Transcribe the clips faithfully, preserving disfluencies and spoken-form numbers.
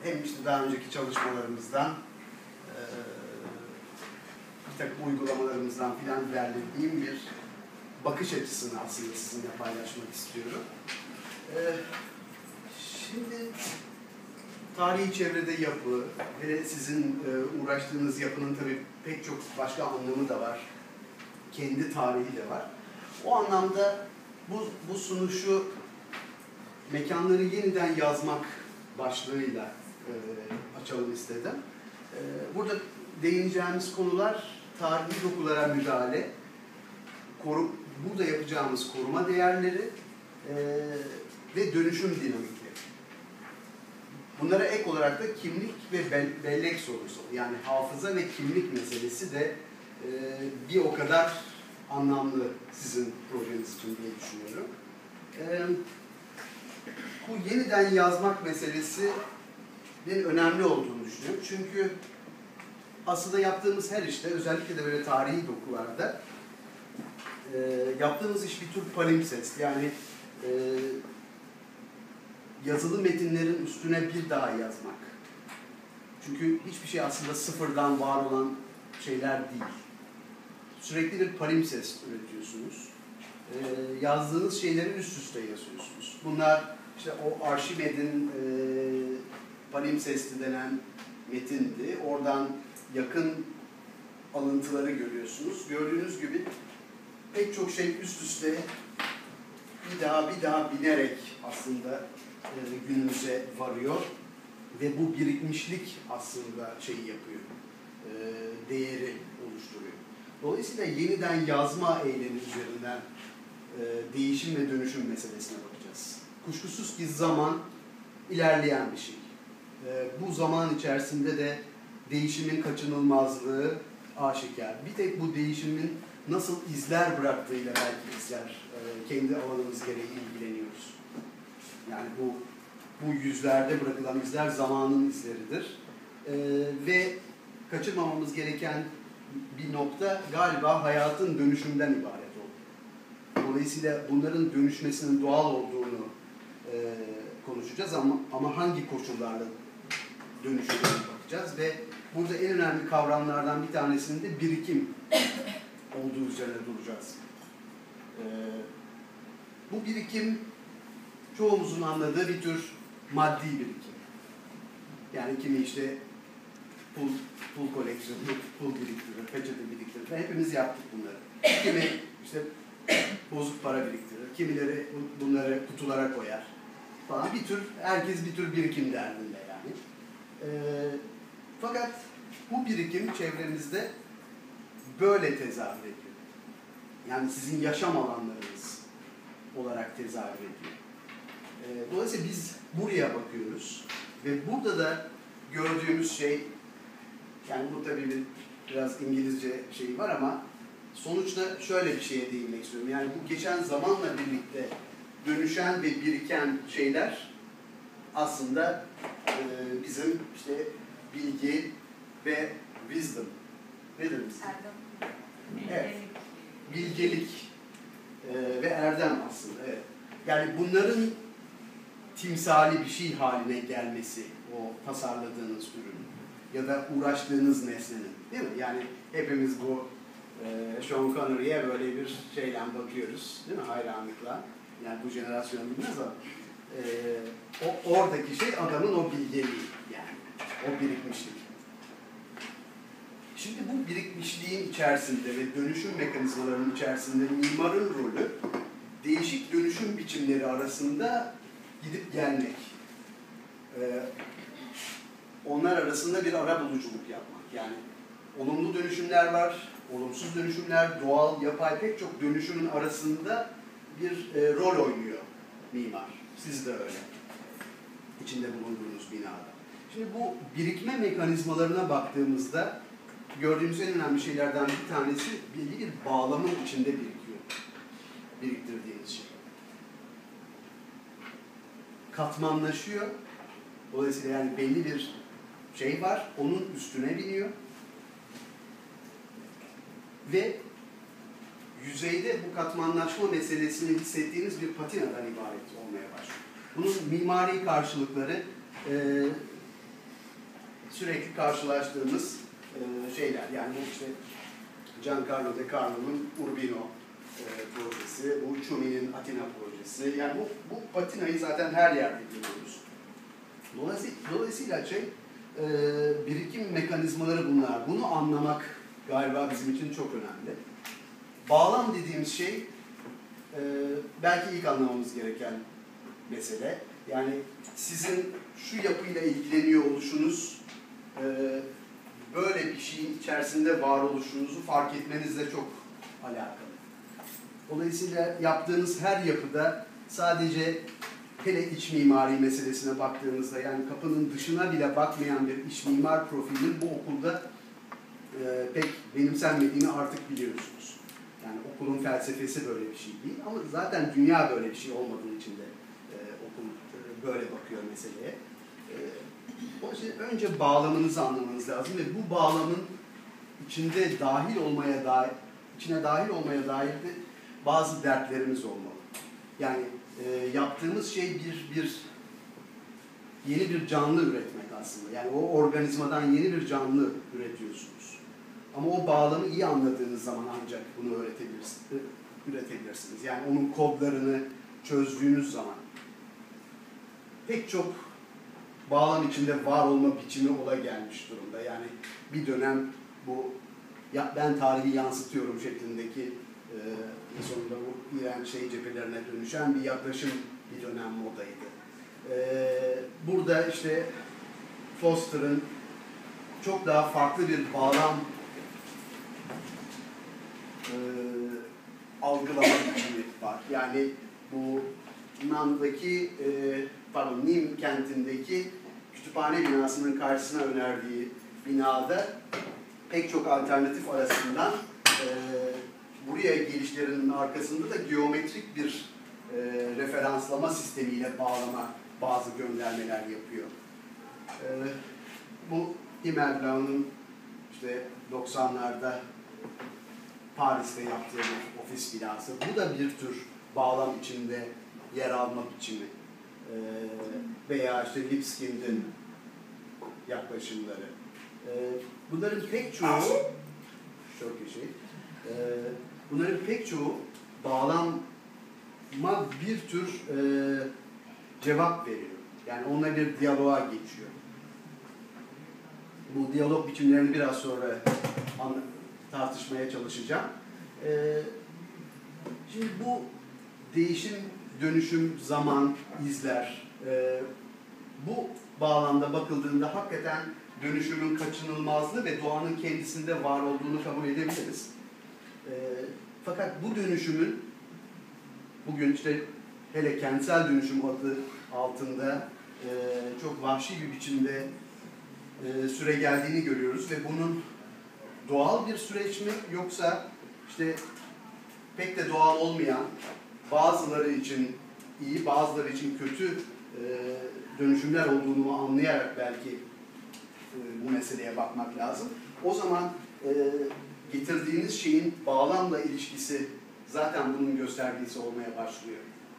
hem işte daha önceki çalışmalarımızdan, e, bir takım uygulamalarımızdan filan derlediğim bir bakış açısını aslında sizinle paylaşmak istiyorum. E, şimdi tarihi çevrede yapı ve sizin e, uğraştığınız yapının tabii pek çok başka anlamı da var. Kendi tarihi de var. O anlamda bu, bu sunuşu mekanları yeniden yazmak başlığıyla e, açalım istedim. E, burada değineceğimiz konular tarihi dokulara müdahale, koru, burada yapacağımız koruma değerleri e, ve dönüşüm dinamikleri. Bunlara ek olarak da kimlik ve bellek sorusu, yani hafıza ve kimlik meselesi de e, bir o kadar anlamlı sizin projeniz için diye düşünüyorum. E, bu yeniden yazmak meselesinin önemli olduğunu düşünüyorum. Çünkü aslında yaptığımız her işte, özellikle de böyle tarihi dokularda e, yaptığımız iş bir tür palimpsest, yani e, yazılı metinlerin üstüne bir daha yazmak. Çünkü hiçbir şey aslında sıfırdan var olan şeyler değil. Sürekli bir palimpsest üretiyorsunuz. Ee, yazdığınız şeyleri üst üste yazıyorsunuz. Bunlar işte o Arşimed'in e, palimpsesti denen metindi. Oradan yakın alıntıları görüyorsunuz. Gördüğünüz gibi pek çok şey üst üste bir daha bir daha binerek aslında e, günümüze varıyor. Ve bu birikmişlik aslında şeyi yapıyor, e, değeri oluşturuyor. Dolayısıyla yeniden yazma eylemi üzerinden e, değişim ve dönüşüm meselesine bakacağız. Kuşkusuz ki zaman ilerleyen bir şey. E, bu zaman içerisinde de değişimin kaçınılmazlığı aşikar. Bir tek bu değişimin nasıl izler bıraktığıyla belki izler, e, kendi alanımız gereği ilgileniyoruz. Yani bu Bu yüzlerde bırakılan izler zamanın izleridir. Ee, ve kaçırmamamız gereken bir nokta galiba hayatın dönüşümden ibaret oldu. Dolayısıyla bunların dönüşmesinin doğal olduğunu e, konuşacağız ama, ama hangi koşullarla dönüşeceğine bakacağız ve burada en önemli kavramlardan bir tanesinin de birikim olduğu üzerine duracağız. Ee, bu birikim çoğumuzun anladığı bir tür maddi birikim. Yani kimi işte pul, pul collection, pul biriktirir, peçete biriktirir. Hepimiz yaptık bunları. Kimi işte bozuk para biriktirir, kimileri bunları kutulara koyar falan. Bir tür, herkes bir tür birikim derdinde yani. E, fakat bu birikim çevremizde böyle tezahür ediyor. Yani sizin yaşam alanlarınız olarak tezahür ediyor. Dolayısıyla biz buraya bakıyoruz ve burada da gördüğümüz şey, yani bu tabii bir, biraz İngilizce şeyi var ama sonuçta şöyle bir şeye değinmek istiyorum. Yani bu geçen zamanla birlikte dönüşen ve biriken şeyler aslında e, bizim işte bilgi ve wisdom, ne deriz? Erdem. Evet, bilgelik e, ve erdem aslında. Evet. Yani bunların timsali bir şey haline gelmesi, o tasarladığınız ürün ya da uğraştığınız nesnenin, değil mi? Yani hepimiz bu e, Sean Connery'e böyle bir şeyle bakıyoruz, değil mi? Hayranlıkla. Yani bu jenerasyon bilmez ama e, o, oradaki şey adamın o bilgeliği, yani o birikmişlik. Şimdi bu birikmişliğin içerisinde ve dönüşüm mekanizmalarının içerisinde mimarın rolü değişik dönüşüm biçimleri arasında gidip gelmek. Ee, onlar arasında bir ara buluculuk yapmak. Yani olumlu dönüşümler var, olumsuz dönüşümler, doğal, yapay pek çok dönüşümün arasında bir e, rol oynuyor mimar. Siz de öyle. İçinde bulunduğunuz binada. Şimdi bu birikme mekanizmalarına baktığımızda gördüğümüz en önemli şeylerden bir tanesi belli bir bağlamın içinde birikiyor. Biriktirdiğiniz şey. Katmanlaşıyor. Dolayısıyla yani belli bir şey var, onun üstüne biniyor. Ve yüzeyde bu katmanlaşma meselesini hissettiğiniz bir patinadan ibaret olmaya başlıyor. Bunun mimari karşılıkları e, sürekli karşılaştığımız e, şeyler. Yani bu işte Giancarlo De Carlo'nun Urbino e, projesi, bu Ciumi'nin Atina projesi. Yani bu, bu patinayı zaten her yerde görüyoruz. Dolayısıyla, dolayısıyla şey, e, birikim mekanizmaları bunlar. Bunu anlamak galiba bizim için çok önemli. Bağlam dediğimiz şey e, belki ilk anlamamız gereken mesele. Yani sizin şu yapıyla ilgileniyor oluşunuz, e, böyle bir şeyin içerisinde var oluşunuzu fark etmenizle çok alakalı. Dolayısıyla yaptığınız her yapıda sadece hele iç mimari meselesine baktığınızda, yani kapının dışına bile bakmayan bir iç mimar profilinin bu okulda e, pek benimsenmediğini artık biliyorsunuz. Yani okulun felsefesi böyle bir şey değil ama zaten dünya böyle bir şey olmadığı için de e, okul e, böyle bakıyor meseleye. E, o yüzden önce bağlamınızı anlamanız lazım ve bu bağlamın içinde dahil olmaya dair, içine dahil olmaya dair de bazı dertlerimiz olmalı. Yani e, yaptığımız şey bir bir yeni bir canlı üretmek aslında. Yani o organizmadan yeni bir canlı üretiyorsunuz. Ama o bağlamı iyi anladığınız zaman ancak bunu öğretebilirsiniz, üretebilirsiniz. Yani onun kodlarını çözdüğünüz zaman pek çok bağlam içinde var olma biçimi ola gelmiş durumda. Yani bir dönem bu ya ben tarihi yansıtıyorum şeklindeki e, sonunda bu İran şey cephelerine dönüşen bir yaklaşım bir dönem modaydı. E, burada işte Foster'ın çok daha farklı bir bağlam e, algılama biçimi var. Yani bu Nan'daki e, pardon Nim kentindeki kütüphane binasının karşısına önerdiği binada pek çok alternatif arasından e, buraya gelişlerinin arkasında da geometrik bir e, referanslama sistemiyle bağlama bazı göndermeler yapıyor. E, bu Himmelblau'nun işte doksanlarda Paris'te yaptığı bir ofis binası. Bu da bir tür bağlam içinde yer alma biçimi. E, veya işte Lipskind'in yaklaşımları. E, bunların pek çoğu çok iyi şey. E, bunların pek çoğu bağlanma bir tür e, cevap veriyor. Yani onunla bir diyaloğa geçiyor. Bu diyalog biçimlerini biraz sonra tartışmaya çalışacağım. E, şimdi bu değişim, dönüşüm, zaman, izler. E, bu bağlamda bakıldığında hakikaten dönüşümün kaçınılmazlığı ve doğanın kendisinde var olduğunu kabul edebiliriz. E, fakat bu dönüşümün bugün işte hele kentsel dönüşüm adı altında e, çok vahşi bir biçimde e, süre geldiğini görüyoruz ve bunun doğal bir süreç mi yoksa işte pek de doğal olmayan, bazıları için iyi, bazıları için kötü e, dönüşümler olduğunu anlayarak belki e, bu meseleye bakmak lazım. O zaman e, getirdiğiniz şeyin bağlamla ilişkisi zaten bunun göstergesi olmaya başlıyor.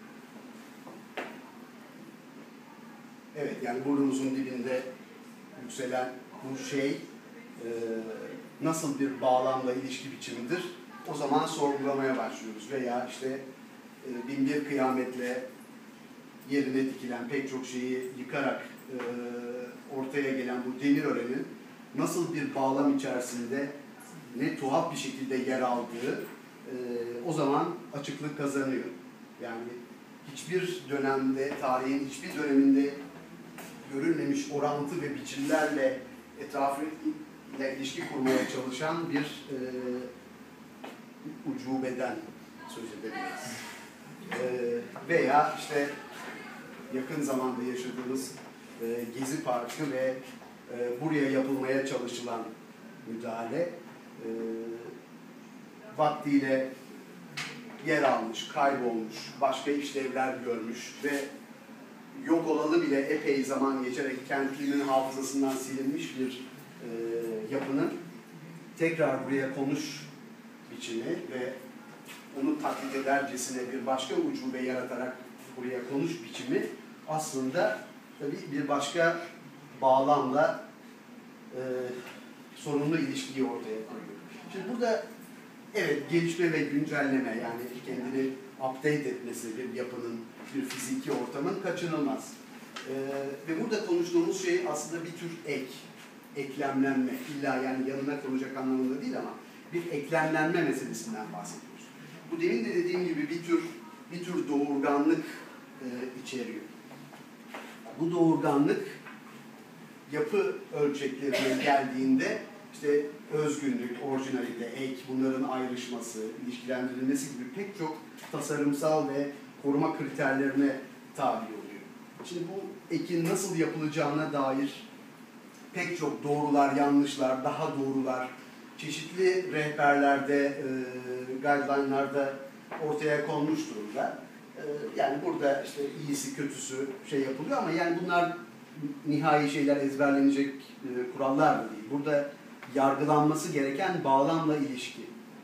Evet, yani burnumuzun dibinde yükselen bu şey e, nasıl bir bağlamla ilişki biçimidir? O zaman sorgulamaya başlıyoruz. Veya işte e, bin bir kıyametle yerine dikilen pek çok şeyi yıkarak e, ortaya gelen bu Demirören'in nasıl bir bağlam içerisinde ne tuhaf bir şekilde yer aldığı e, o zaman açıklık kazanıyor. Yani hiçbir dönemde, tarihin hiçbir döneminde görülmemiş orantı ve biçimlerle etrafıyla ilişki kurmaya çalışan bir e, ucubeden söz edebiliriz. E, veya işte yakın zamanda yaşadığımız e, Gezi Parkı ve e, buraya yapılmaya çalışılan müdahale e, vaktiyle yer almış, kaybolmuş, başka işlevler görmüş ve yok olalı bile epey zaman geçerek kentlinin hafızasından silinmiş bir e, yapının tekrar buraya konuş biçimi ve onu taklit edercesine bir başka ucube yaratarak buraya konuş biçimi aslında tabii bir başka bağlamla e, sorunlu ilişkiyi ortaya koyuyor. Şimdi burada evet gelişme ve güncelleme, yani kendini update etmesi bir yapının, bir fiziki ortamın kaçınılmaz. E, ve burada konuştuğumuz şey aslında bir tür ek, eklemlenme. İlla yani yanına konacak anlamında değil ama bir eklemlenme meselesinden bahsediyoruz. Bu demin de dediğim gibi bir tür bir tür doğurganlık e, içeriyor. Bu doğurganlık yapı ölçeklerine geldiğinde işte özgünlük, orijinalite, ek, bunların ayrışması, ilişkilendirilmesi gibi pek çok tasarımsal ve koruma kriterlerine tabi oluyor. Şimdi bu ekin nasıl yapılacağına dair pek çok doğrular, yanlışlar, daha doğrular, çeşitli rehberlerde, e, guideline'larda ortaya konmuş durumda. E, yani burada işte iyisi, kötüsü şey yapılıyor ama yani bunlar nihai şeyler, ezberlenecek e, kurallar da değil. Burada yargılanması gereken bağlamla ilişki.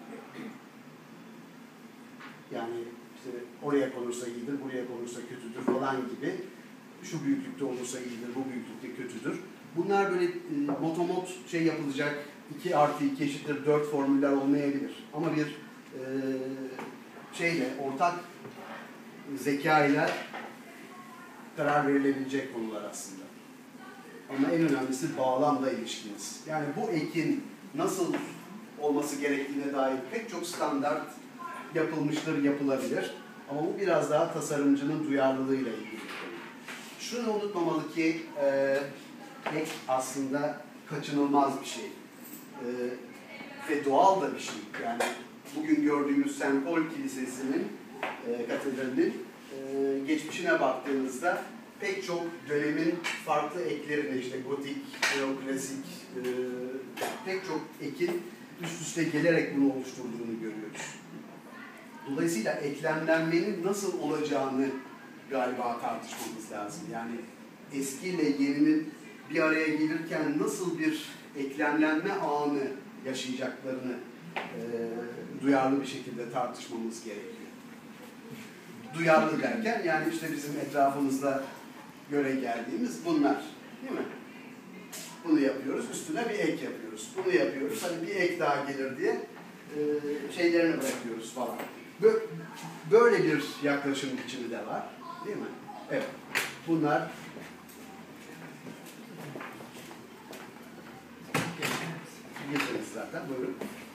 Yani işte oraya konursa iyidir, buraya konursa kötüdür falan gibi. Şu büyüklükte olursa iyidir, bu büyüklükte kötüdür. Bunlar böyle e, motomot şey yapılacak, iki artı iki eşittir dört formüller olmayabilir. Ama bir e, şeyle, ortak zeka ile karar verilebilecek konular aslında. Ama en önemlisi bağlamla ilişkiniz. Yani bu ekin nasıl olması gerektiğine dair pek çok standart yapılmıştır, yapılabilir. Ama bu biraz daha tasarımcının duyarlılığıyla ilgili. Şunu unutmamalı ki e, ek aslında kaçınılmaz bir şey. E, ve doğal da bir şey. Yani bugün gördüğümüz Saint Paul Kilisesi'nin, e, katedralinin e, geçmişine baktığınızda pek çok dönemin farklı eklerine, işte gotik, neoklasik, e, pek çok ekin üst üste gelerek bunu oluşturduğunu görüyoruz. Dolayısıyla eklemlenmenin nasıl olacağını galiba tartışmamız lazım. Yani eskiyle yeninin bir araya gelirken nasıl bir eklemlenme anı yaşayacaklarını e, duyarlı bir şekilde tartışmamız gerekiyor. Duyarlı derken yani işte bizim etrafımızda göre geldiğimiz bunlar, değil mi? Bunu yapıyoruz, üstüne bir ek yapıyoruz. Bunu yapıyoruz, hani bir ek daha gelir diye e, şeylerini bırakıyoruz falan. Böyle bir yaklaşım biçimi de var, değil mi? Evet. Bunlar girdiniz zaten, buyurun.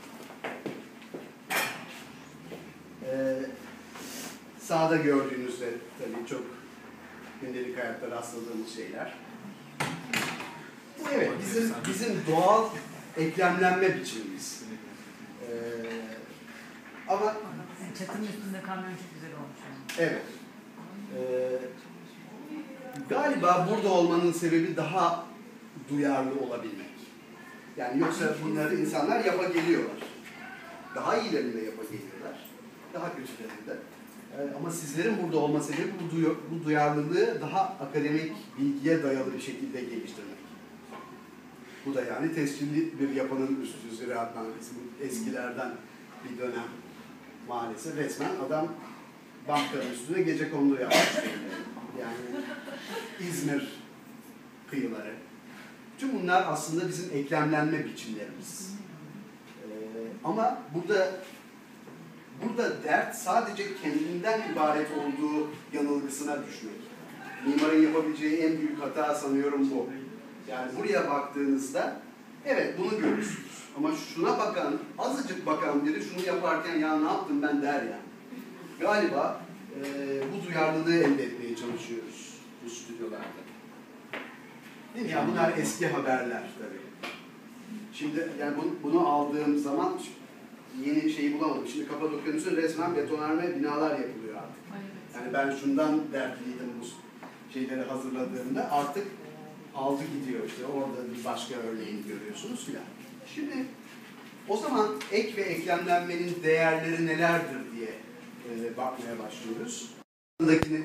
Ee, sağda gördüğünüzde tabii çok gündelik hayatta rastladığımız şeyler. Evet, bizim bizim doğal eklemlenme biçimimiz. Ee, ama çatının üstünde kamyon çok güzel olmuş. Yani. Evet. Ee, galiba burada olmanın sebebi daha duyarlı olabilmek. Yani yoksa bunları insanlar yapageliyorlar. Daha iyilerini de yapageliyorlar. Daha kötülerini de. Ee, ama sizlerin burada olma sebebi bu, duy bu duyarlılığı daha akademik bilgiye dayalı bir şekilde geliştirmek. Bu da yani tescilli bir yapının üstü ziraat mühendisi. Eskilerden bir dönem maalesef resmen adam bankanın üstüne gecekondu yapmış. Yani İzmir kıyıları. Tüm bunlar aslında bizim eklemlenme biçimlerimiz. Ee, ama burada burada dert sadece kendinden ibaret olduğu yanılgısına düşmek. Mimarın yapabileceği en büyük hata sanıyorum bu. Yani buraya baktığınızda evet bunu görürsünüz. Ama şuna bakan, azıcık bakan biri şunu yaparken ya ne yaptım ben der yani. Galiba e, bu duyarlılığı elde etmeye çalışıyoruz bu stüdyolarda. Değil mi? Yani bunlar eski haberler tabii. Şimdi yani bunu, bunu aldığım zaman yeni şeyi bulamadım. Şimdi Kapadokya'nın üstüne resmen betonarme binalar yapılıyor artık. Yani ben şundan dertliydim bu şeyleri hazırladığımda artık aldı gidiyor işte. Orada bir başka örneğini görüyorsunuz filan. Şimdi o zaman ek ve eklemlenmenin değerleri nelerdir diye e, bakmaya başlıyoruz. Buradakini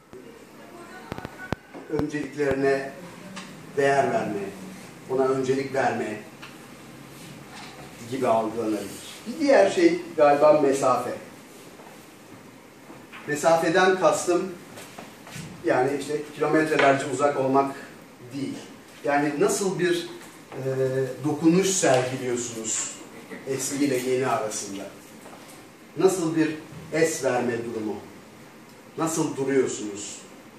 önceliklerine değer verme, ona öncelik verme gibi algılanabilir. Bir diğer şey galiba mesafe. Mesafeden kastım yani işte kilometrelerce uzak olmak değil. Yani nasıl bir e, dokunuş sergiliyorsunuz eski ile yeni arasında? Nasıl bir es verme durumu? Nasıl duruyorsunuz?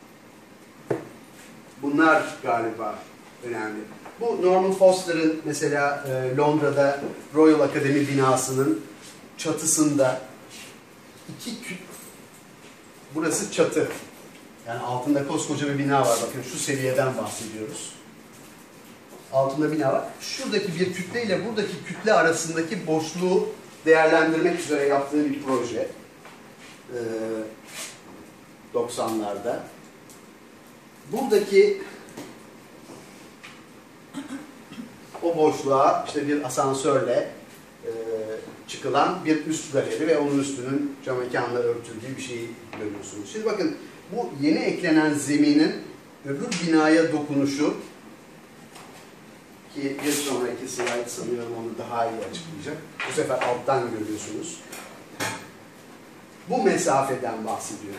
Bunlar galiba önemli. Bu Norman Foster'ın mesela e, Londra'da Royal Academy binasının çatısında iki küp, burası çatı. Yani altında koskoca bir bina var. Bakın şu seviyeden bahsediyoruz. Altında bina var. Şuradaki bir kütle ile buradaki kütle arasındaki boşluğu değerlendirmek üzere yaptığı bir proje. Ee, doksanlarda. Buradaki o boşluğa işte bir asansörle e, çıkılan bir üst galeri ve onun üstünün cam mekanla örtüldüğü bir şeyi görüyorsunuz. Şimdi bakın bu yeni eklenen zeminin öbür binaya dokunuşu, ki bir sonraki slide sanıyorum onu daha iyi açıklayacak. Bu sefer alttan görüyorsunuz. Bu mesafeden bahsediyorum.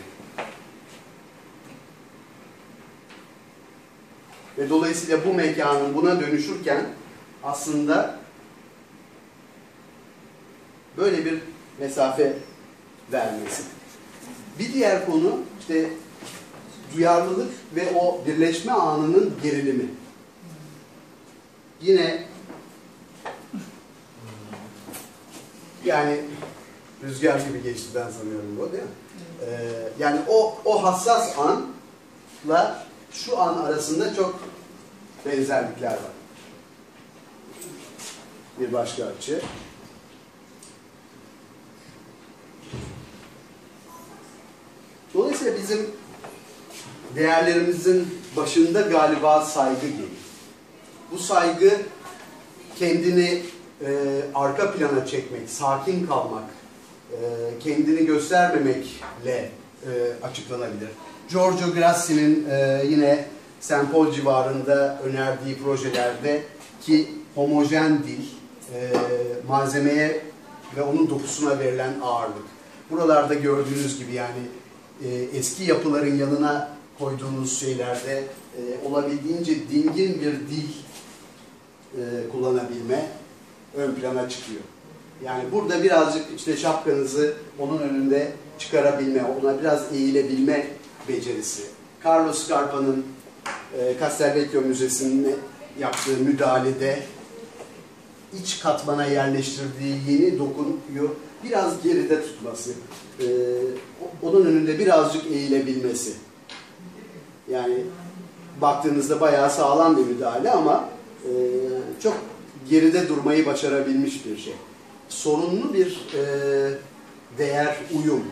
Ve dolayısıyla bu mekanın buna dönüşürken aslında böyle bir mesafe vermesi. Bir diğer konu işte duyarlılık ve o birleşme anının gerilimi. Yine yani rüzgar gibi geçti ben sanıyorum bu, değil mi? Ee, yani o o hassas anla şu an arasında çok benzerlikler var. Bir başka açı. Dolayısıyla bizim değerlerimizin başında galiba saygı geliyor. Bu saygı kendini e, arka plana çekmek, sakin kalmak, e, kendini göstermemekle e, açıklanabilir. Giorgio Grassi'nin e, yine Saint Paul civarında önerdiği projelerde ki homojen dil, e, malzemeye ve onun dokusuna verilen ağırlık. Buralarda gördüğünüz gibi yani e, eski yapıların yanına koyduğunuz şeylerde e, olabildiğince dingin bir dil e, kullanabilme ön plana çıkıyor. Yani burada birazcık işte şapkanızı onun önünde çıkarabilme, ona biraz eğilebilme becerisi. Carlos Scarpa'nın e, Castelvecchio Müzesi'ne yaptığı müdahalede iç katmana yerleştirdiği yeni dokuyu biraz geride tutması, e, onun önünde birazcık eğilebilmesi. Yani baktığınızda bayağı sağlam bir müdahale ama e, çok geride durmayı başarabilmiş bir şey. Sorunlu bir e, değer uyum.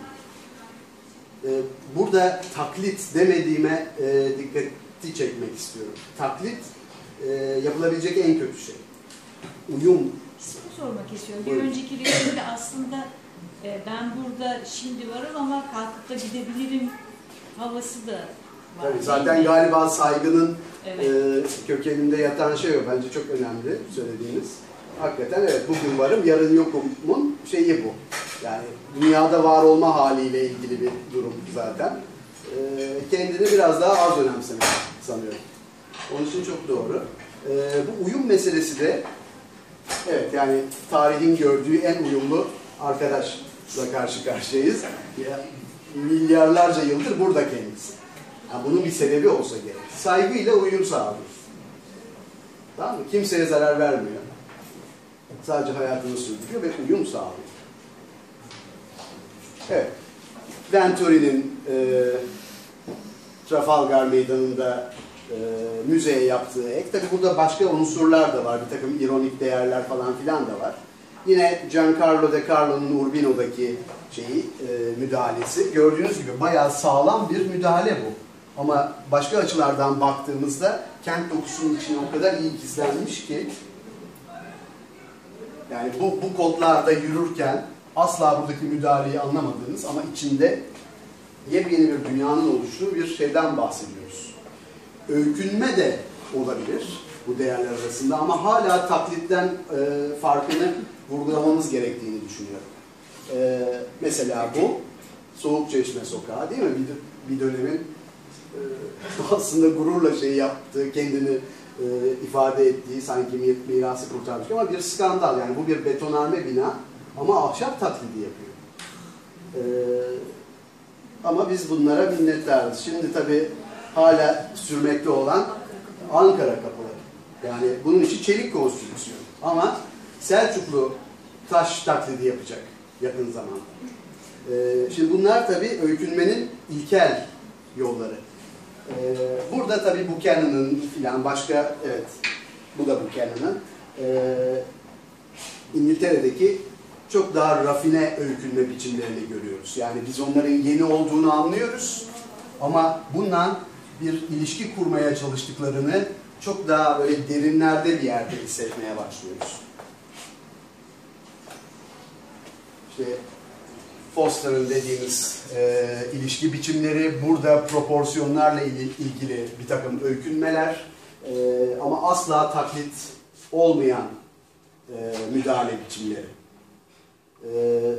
E, burada taklit demediğime e, dikkati çekmek istiyorum. Taklit e, yapılabilecek en kötü şey. Uyum. Şunu sormak istiyorum. Bir önceki resimde aslında e, ben burada şimdi varım ama kalkıp da gidebilirim havası da var. Tabii, zaten galiba saygının evet. e, kökeninde yatan şey o. Bence çok önemli söylediğiniz. Hakikaten evet, bugün varım, yarın yokumun şeyi bu. Yani dünyada var olma haliyle ilgili bir durum zaten. E, kendini biraz daha az önemsemek sanıyorum. Onun için çok doğru. E, bu uyum meselesi de evet, yani tarihin gördüğü en uyumlu arkadaşla karşı karşıyayız. Ya, milyarlarca yıldır burada kendisi. Yani bunun bir sebebi olsa gerek. Saygıyla uyum sağlıyor. Tamam mı? Kimseye zarar vermiyor. Sadece hayatını sürdürüyor ve uyum sağlıyor. Evet. Venturi'nin e, Trafalgar Meydanı'nda e, müzeye yaptığı ek. Tabi burada başka unsurlar da var. Bir takım ironik değerler falan filan da var. Yine Giancarlo De Carlo'nun Urbino'daki şeyi, e, müdahalesi. Gördüğünüz gibi bayağı sağlam bir müdahale bu. Ama başka açılardan baktığımızda kent dokusunun içine o kadar iyi gizlenmiş ki yani bu, bu kodlarda yürürken asla buradaki müdahaleyi anlamadığınız ama içinde yepyeni bir dünyanın oluştuğu bir şeyden bahsediyoruz. Öykünme de olabilir bu değerler arasında ama hala taklitten e, farkını vurgulamamız gerektiğini düşünüyorum. E, mesela bu Soğukçeşme Sokağı değil mi? Bir, bir dönemin e, aslında gururla şey yaptığı, kendini e, ifade ettiği sanki mirası kurtarmış ama bir skandal. Yani bu bir betonarme bina ama ahşap taklidi yapıyor. E, ama biz bunlara minnettarız. Şimdi tabii hala sürmekte olan Ankara kapıları. Yani bunun için çelik konstrüksiyon. Ama Selçuklu taş taklidi yapacak yakın zamanda. Ee, şimdi bunlar tabii öykünmenin ilkel yolları. Ee, burada tabii Buchanan'ın filan başka, evet bu da Buchanan'ın ee, İngiltere'deki çok daha rafine öykünme biçimlerini görüyoruz. Yani biz onların yeni olduğunu anlıyoruz ama bundan bir ilişki kurmaya çalıştıklarını çok daha böyle derinlerde bir yerde hissetmeye başlıyoruz. İşte Foster'ın dediğimiz e, ilişki biçimleri, burada proporsiyonlarla ilgili bir takım öykünmeler e, ama asla taklit olmayan e, müdahale biçimleri. E,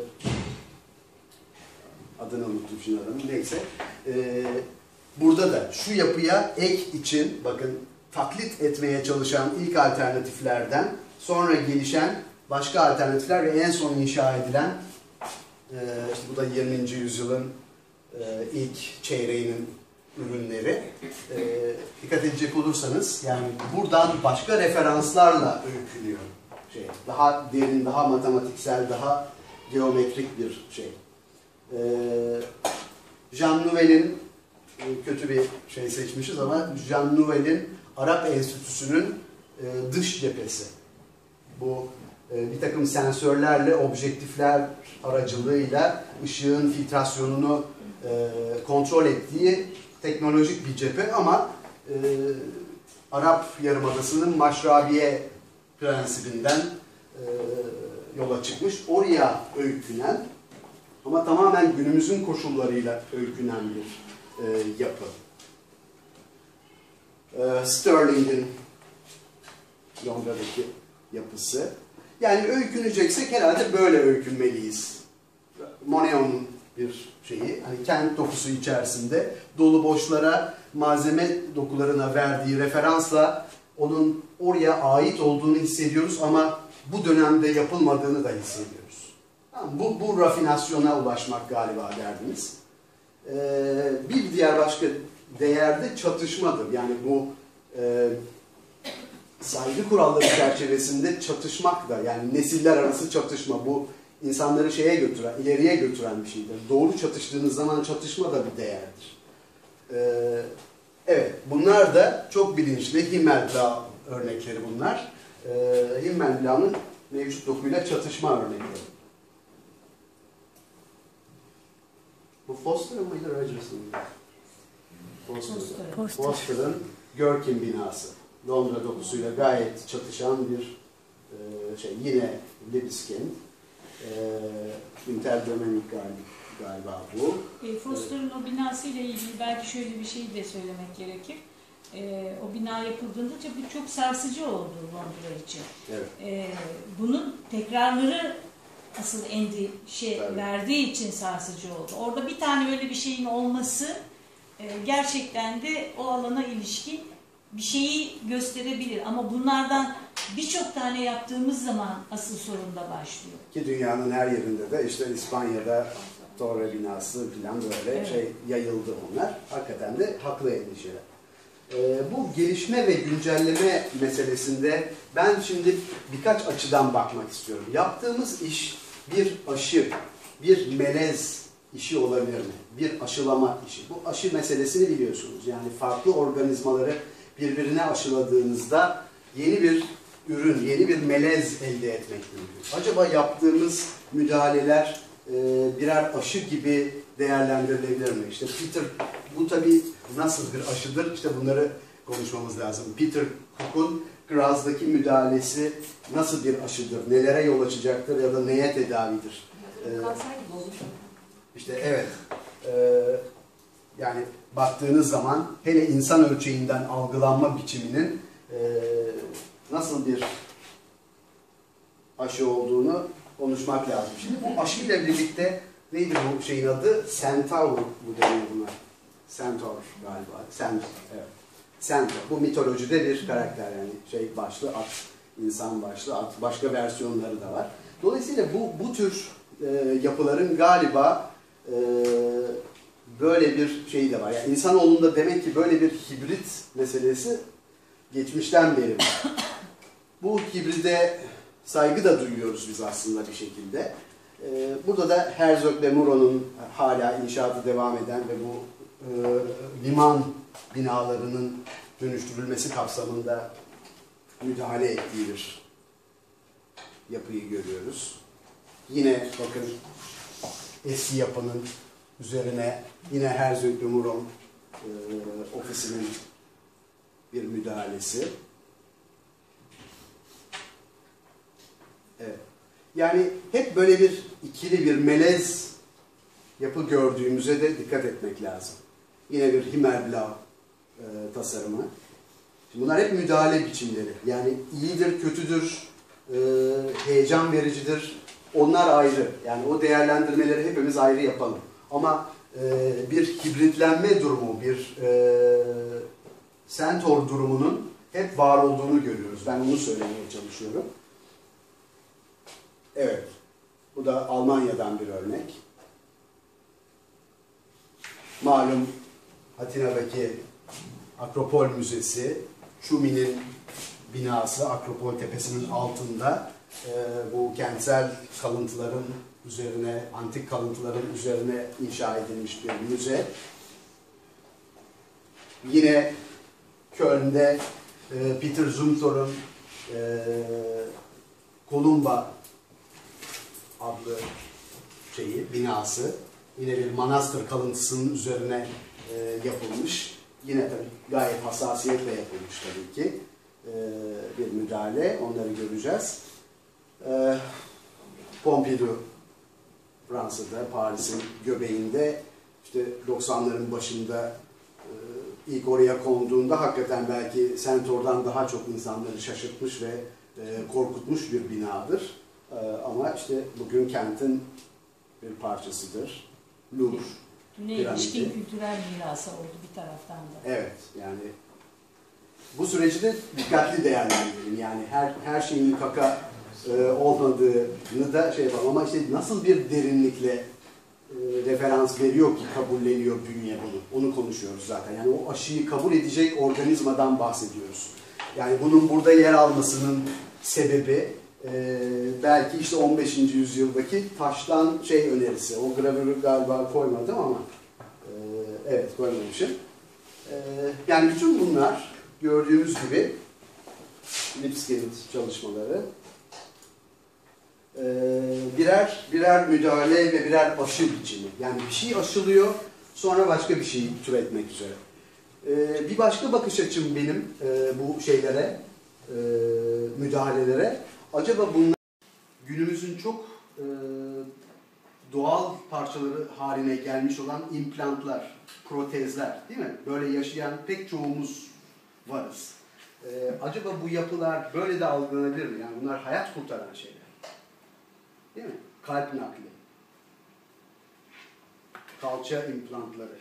adını unuttum şimdi adamın, neyse. E, burada da şu yapıya ek için, bakın taklit etmeye çalışan ilk alternatiflerden sonra gelişen başka alternatifler ve en son inşa edilen e, işte bu da yirminci yüzyılın e, ilk çeyreğinin ürünleri. E, dikkat edecek olursanız yani buradan başka referanslarla öykünüyor. Şey, daha derin, daha matematiksel, daha geometrik bir şey. E, Jean Nouvel'in kötü bir şey seçmişiz ama Jean Nouvel'in Arap Enstitüsü'nün e, dış cephesi. Bu e, bir takım sensörlerle, objektifler aracılığıyla ışığın filtrasyonunu e, kontrol ettiği teknolojik bir cephe ama e, Arap Yarımadası'nın Maşrabiye prensibinden e, yola çıkmış. Oraya öykünen ama tamamen günümüzün koşullarıyla öykünen bir e, yapı. E, Sterling'in Londra'daki yapısı. Yani öyküneceksek herhalde böyle öykünmeliyiz. Monet'in bir şeyi, hani kent dokusu içerisinde dolu boşlara, malzeme dokularına verdiği referansla onun oraya ait olduğunu hissediyoruz ama bu dönemde yapılmadığını da hissediyoruz. Tamam, bu, bu rafinasyona ulaşmak galiba derdimiz. Ee, bir diğer başka değer de çatışmadır. Yani bu e, saygı kuralları çerçevesinde çatışmak da, yani nesiller arası çatışma, bu insanları şeye götüren, ileriye götüren bir şeydir. Doğru çatıştığınız zaman çatışma da bir değerdir. Ee, evet, bunlar da çok bilinçli Himmelblau örnekleri bunlar. Ee, Himmelblau'nun mevcut dokuyla çatışma örnekleri. Bu Foster'ın mıydı, Rogers'ın mıydı? Foster'ın. Foster'ın Gherkin binası. Londra dokusuyla gayet çatışan bir e, şey. Yine Libeskind. E, Interdömenik galiba, galiba bu. E, Foster'ın o binasıyla ilgili belki şöyle bir şey de söylemek gerekir. E, o bina yapıldığında bu çok sarsıcı oldu Londra için. Evet. E, bunun tekrarları asıl endişe Tabii. verdiği için sarsıcı oldu. Orada bir tane öyle bir şeyin olması e, gerçekten de o alana ilişkin bir şeyi gösterebilir. Ama bunlardan birçok tane yaptığımız zaman asıl sorun da başlıyor. Ki dünyanın her yerinde de işte İspanya'da Torre binası falan böyle evet. şey yayıldı onlar. Hakikaten de haklı endişeler. Ee, bu gelişme ve güncelleme meselesinde ben şimdi birkaç açıdan bakmak istiyorum. Yaptığımız iş bir aşı, bir melez işi olabilir mi? Bir aşılama işi. Bu aşı meselesini biliyorsunuz. Yani farklı organizmaları birbirine aşıladığınızda yeni bir ürün, yeni bir melez elde etmek mümkün. Acaba yaptığımız müdahaleler e, birer aşı gibi değerlendirilebilir mi? İşte Peter, bu tabii nasıl bir aşıdır? İşte bunları konuşmamız lazım. Peter Cook'un Graz'daki müdahalesi nasıl bir aşıdır? Nelere yol açacaktır ya da neye tedavidir? Ee, işte evet. Ee, yani baktığınız zaman hele insan ölçeğinden algılanma biçiminin e, nasıl bir aşı olduğunu konuşmak lazım. Şimdi bu aşıyla birlikte neydi bu şeyin adı? Centaur bu deniyor buna. Centaur galiba. Cent, evet. Centaur. Bu mitolojide bir karakter, yani şey başlı at, insan başlı at, başka versiyonları da var. Dolayısıyla bu, bu tür e, yapıların galiba e, böyle bir şeyi de var. Yani insanoğlunda demek ki böyle bir hibrit meselesi geçmişten beri var. Bu hibride saygı da duyuyoruz biz aslında bir şekilde. Ee, burada da Herzog ve Muro'nun hala inşaatı devam eden ve bu e, liman binalarının dönüştürülmesi kapsamında müdahale ettiği bir yapıyı görüyoruz. Yine bakın eski yapının üzerine yine Herzog ve Muron e, ofisinin bir müdahalesi. Evet. Yani hep böyle bir ikili bir melez yapı gördüğümüze de dikkat etmek lazım. Yine bir Himmelblau e, tasarımı. Şimdi bunlar hep müdahale biçimleri. Yani iyidir, kötüdür, e, heyecan vericidir. Onlar ayrı. Yani o değerlendirmeleri hepimiz ayrı yapalım. Ama e, bir hibritlenme durumu, bir e, Centaur durumunun hep var olduğunu görüyoruz. Ben onu söylemeye çalışıyorum. Evet. Bu da Almanya'dan bir örnek. Malum Atina'daki Akropol Müzesi, Şumi'nin binası Akropol Tepesi'nin altında e, bu kentsel kalıntıların üzerine, antik kalıntıların üzerine inşa edilmiş bir müze. Yine Köln'de e, Peter Zumthor'un e, Kolumba adlı şeyi, binası. Yine bir manastır kalıntısının üzerine e, yapılmış. Yine tabii gayet hassasiyetle yapılmış tabii ki. E, bir müdahale. Onları göreceğiz. E, Pompidou, Fransa'da, Paris'in göbeğinde, işte doksanların başında e, ilk oraya konduğunda hakikaten belki Centaur'dan daha çok insanları şaşırtmış ve e, korkutmuş bir binadır. E, ama işte bugün kentin bir parçasıdır. Louvre, Düne ilişkin kültürel mirası oldu bir taraftan da. Evet, yani bu süreci de dikkatli değerlendirelim. Yani her her şeyin kaka e, olmadığını da şey yapalım. Ama işte nasıl bir derinlikle e, referans veriyor ki kabulleniyor bünye bunu? Onu konuşuyoruz zaten. Yani o aşıyı kabul edecek organizmadan bahsediyoruz. Yani bunun burada yer almasının sebebi e, belki işte on beşinci yüzyıldaki taştan şey önerisi. O gravürü galiba koymadım ama e, evet koymamışım. E, yani bütün bunlar gördüğümüz gibi Lipskind çalışmaları e, birer birer müdahale ve birer aşı biçimi. Yani bir şey aşılıyor, sonra başka bir şey türetmek üzere. E, bir başka bakış açım benim e, bu şeylere, e, müdahalelere. Acaba bunlar günümüzün çok e, doğal parçaları haline gelmiş olan implantlar, protezler, değil mi? Böyle yaşayan pek çoğumuz varız. Ee, acaba bu yapılar böyle de algılanabilir mi? Yani bunlar hayat kurtaran şeyler. Değil mi? Kalp nakli. Kalça implantları.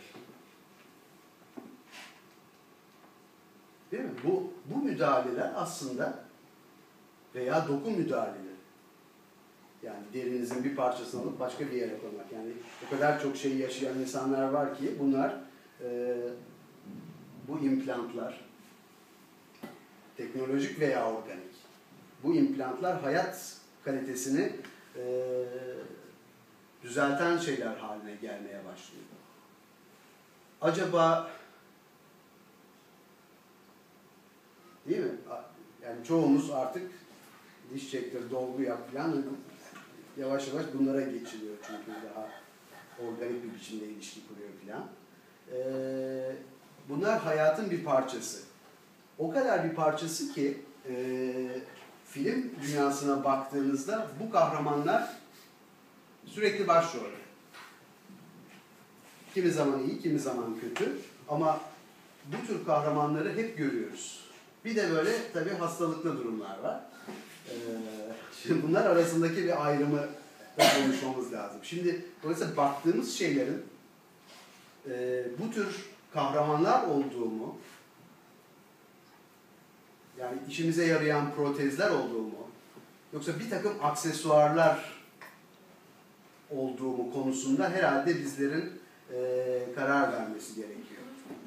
Değil mi? Bu, bu müdahaleler aslında veya doku müdahaleleri. Yani derinizin bir parçasını alıp başka bir yere koymak. Yani o kadar çok şey yaşayan insanlar var ki bunlar e, bu implantlar teknolojik veya organik. Bu implantlar hayat kalitesini e, düzelten şeyler haline gelmeye başlıyor. Acaba değil mi? Yani çoğumuz artık diş çektir, dolgu yap falan yavaş yavaş bunlara geçiliyor çünkü daha organik bir biçimde ilişki kuruyor falan. Ee, bunlar hayatın bir parçası. O kadar bir parçası ki e, film dünyasına baktığınızda bu kahramanlar sürekli başrol. Kimi zaman iyi, kimi zaman kötü ama bu tür kahramanları hep görüyoruz. Bir de böyle tabii hastalıklı durumlar var. Ee, şimdi bunlar arasındaki bir ayrımı da konuşmamız lazım. Şimdi dolayısıyla baktığımız şeylerin e, bu tür kahramanlar olduğumu Yani işimize yarayan protezler olduğu mu? Yoksa bir takım aksesuarlar olduğu mu konusunda herhalde bizlerin e, karar vermesi gerekiyor.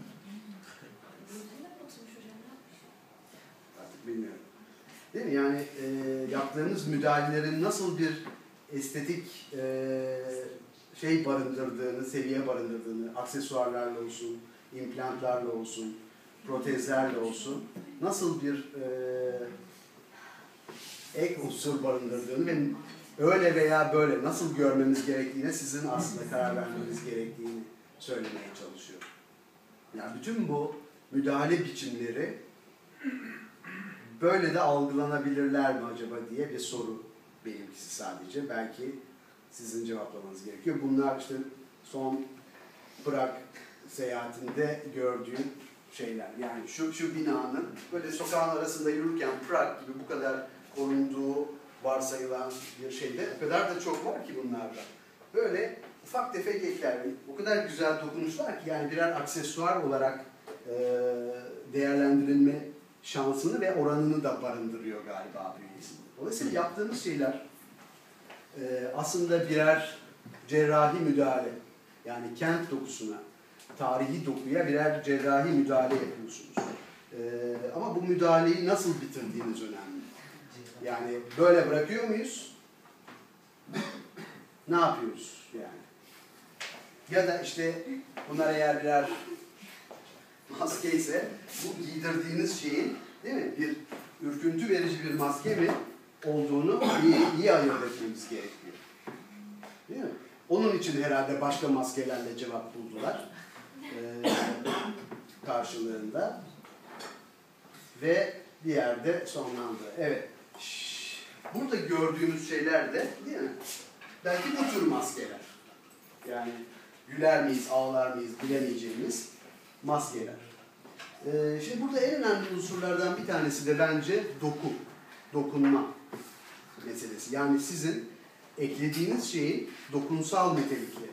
Artık bilmiyorum. Değil mi? Yani e, yaptığımız müdahalelerin nasıl bir estetik e, şey barındırdığını, seviye barındırdığını, aksesuarlarla olsun, implantlarla olsun, protezlerle olsun, nasıl bir e, ek unsur barındırdığını ve öyle veya böyle nasıl görmemiz gerektiğine sizin aslında karar vermeniz gerektiğini söylemeye çalışıyor. Yani bütün bu müdahale biçimleri böyle de algılanabilirler mi acaba diye bir soru benimkisi sadece. Belki sizin cevaplamanız gerekiyor. Bunlar işte son Prag seyahatinde gördüğüm şeyler. Yani şu, şu binanın böyle sokağın arasında yürürken Prag gibi bu kadar korunduğu varsayılan bir şeyde o kadar da çok var ki bunlarda. Böyle ufak tefek ekler, o kadar güzel dokunuşlar ki yani birer aksesuar olarak e, değerlendirilme şansını ve oranını da barındırıyor galiba bünyesinde. Dolayısıyla yaptığımız şeyler e, aslında birer cerrahi müdahale. Yani kent dokusuna, tarihi dokuya birer cerrahi müdahale yapıyorsunuz. E, ama bu müdahaleyi nasıl bitirdiğiniz önemli. Yani böyle bırakıyor muyuz? Ne yapıyoruz yani? Ya da işte bunlar eğer birer maske ise bu giydirdiğiniz şeyin değil mi? Bir ürküntü verici bir maske mi olduğunu iyi, iyi ayırt etmemiz gerekiyor. Değil mi? Onun için herhalde başka maskelerle cevap buldular. Ee, karşılığında. Ve bir yerde sonlandı. Evet. Burada gördüğümüz şeyler de değil mi? Belki bu tür maskeler. Yani güler miyiz, ağlar mıyız bilemeyeceğimiz maskeler. Ee, şimdi burada en önemli unsurlardan bir tanesi de bence doku, dokunma meselesi. Yani sizin eklediğiniz şeyin dokunsal nitelikleri.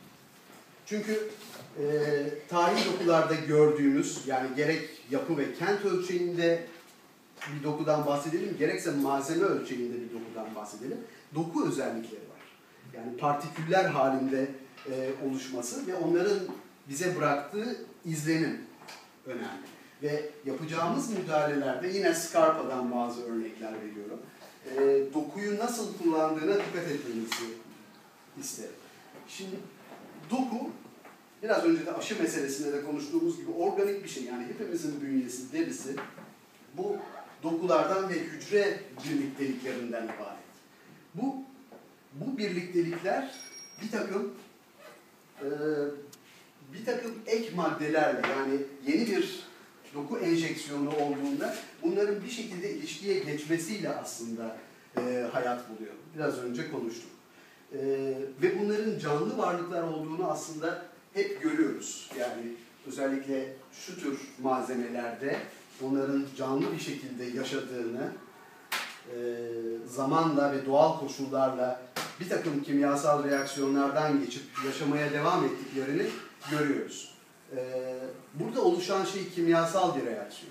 Çünkü e, tarihi dokularda gördüğümüz, yani gerek yapı ve kent ölçeğinde bir dokudan bahsedelim, gerekse malzeme ölçeğinde bir dokudan bahsedelim. Doku özellikleri var. Yani partiküller halinde e, oluşması ve onların bize bıraktığı izlenim önemli. Ve yapacağımız müdahalelerde yine Scarpa'dan bazı örnekler veriyorum. E, dokuyu nasıl kullandığına dikkat etmenizi isterim. Şimdi doku, biraz önce de aşı meselesinde de konuştuğumuz gibi organik bir şey. Yani hepimizin bünyesi, derisi bu dokulardan ve hücre birlikteliklerinden ibaret. Bu, bu birliktelikler bir takım e, bir takım ek maddelerle, yani yeni bir doku enjeksiyonu olduğunda bunların bir şekilde ilişkiye geçmesiyle aslında e, hayat buluyor. Biraz önce konuştuk. E, ve bunların canlı varlıklar olduğunu aslında hep görüyoruz. Yani özellikle şu tür malzemelerde onların canlı bir şekilde yaşadığını, e, zamanla ve doğal koşullarla bir takım kimyasal reaksiyonlardan geçip yaşamaya devam ettiklerini görüyoruz. E, burada oluşan şey kimyasal bir reaksiyon.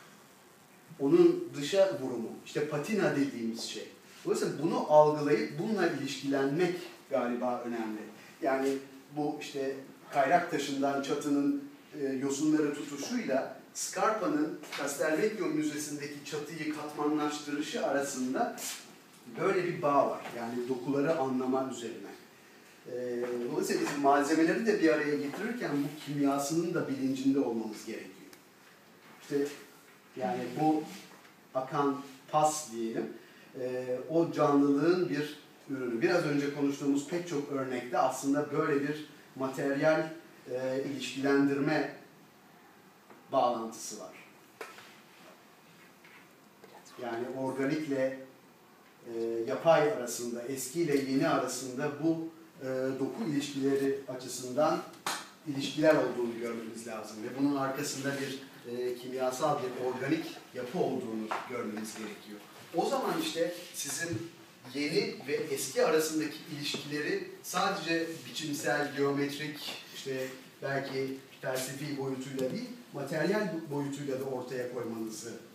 Onun dışa vurumu, işte patina dediğimiz şey. Dolayısıyla bunu algılayıp bununla ilişkilenmek galiba önemli. Yani bu işte kayrak taşından çatının e, yosunları tutuşuyla Scarpa'nın Castelvecchio Müzesi'ndeki çatıyı katmanlaştırışı arasında böyle bir bağ var. Yani dokuları anlama üzerine. E, dolayısıyla biz malzemeleri de bir araya getirirken bu kimyasının da bilincinde olmamız gerekiyor. İşte yani bu akan pas diyelim, e, o canlılığın bir ürünü. Biraz önce konuştuğumuz pek çok örnekte aslında böyle bir materyal e, ilişkilendirme bağlantısı var. Yani organikle e, yapay arasında, eski ile yeni arasında bu e, doku ilişkileri açısından ilişkiler olduğunu görmemiz lazım. Ve bunun arkasında bir e, kimyasal bir organik yapı olduğunu görmemiz gerekiyor. O zaman işte sizin yeni ve eski arasındaki ilişkileri sadece biçimsel, geometrik, işte belki felsefi boyutuyla değil, materyal boyutuyla da ortaya koymanızı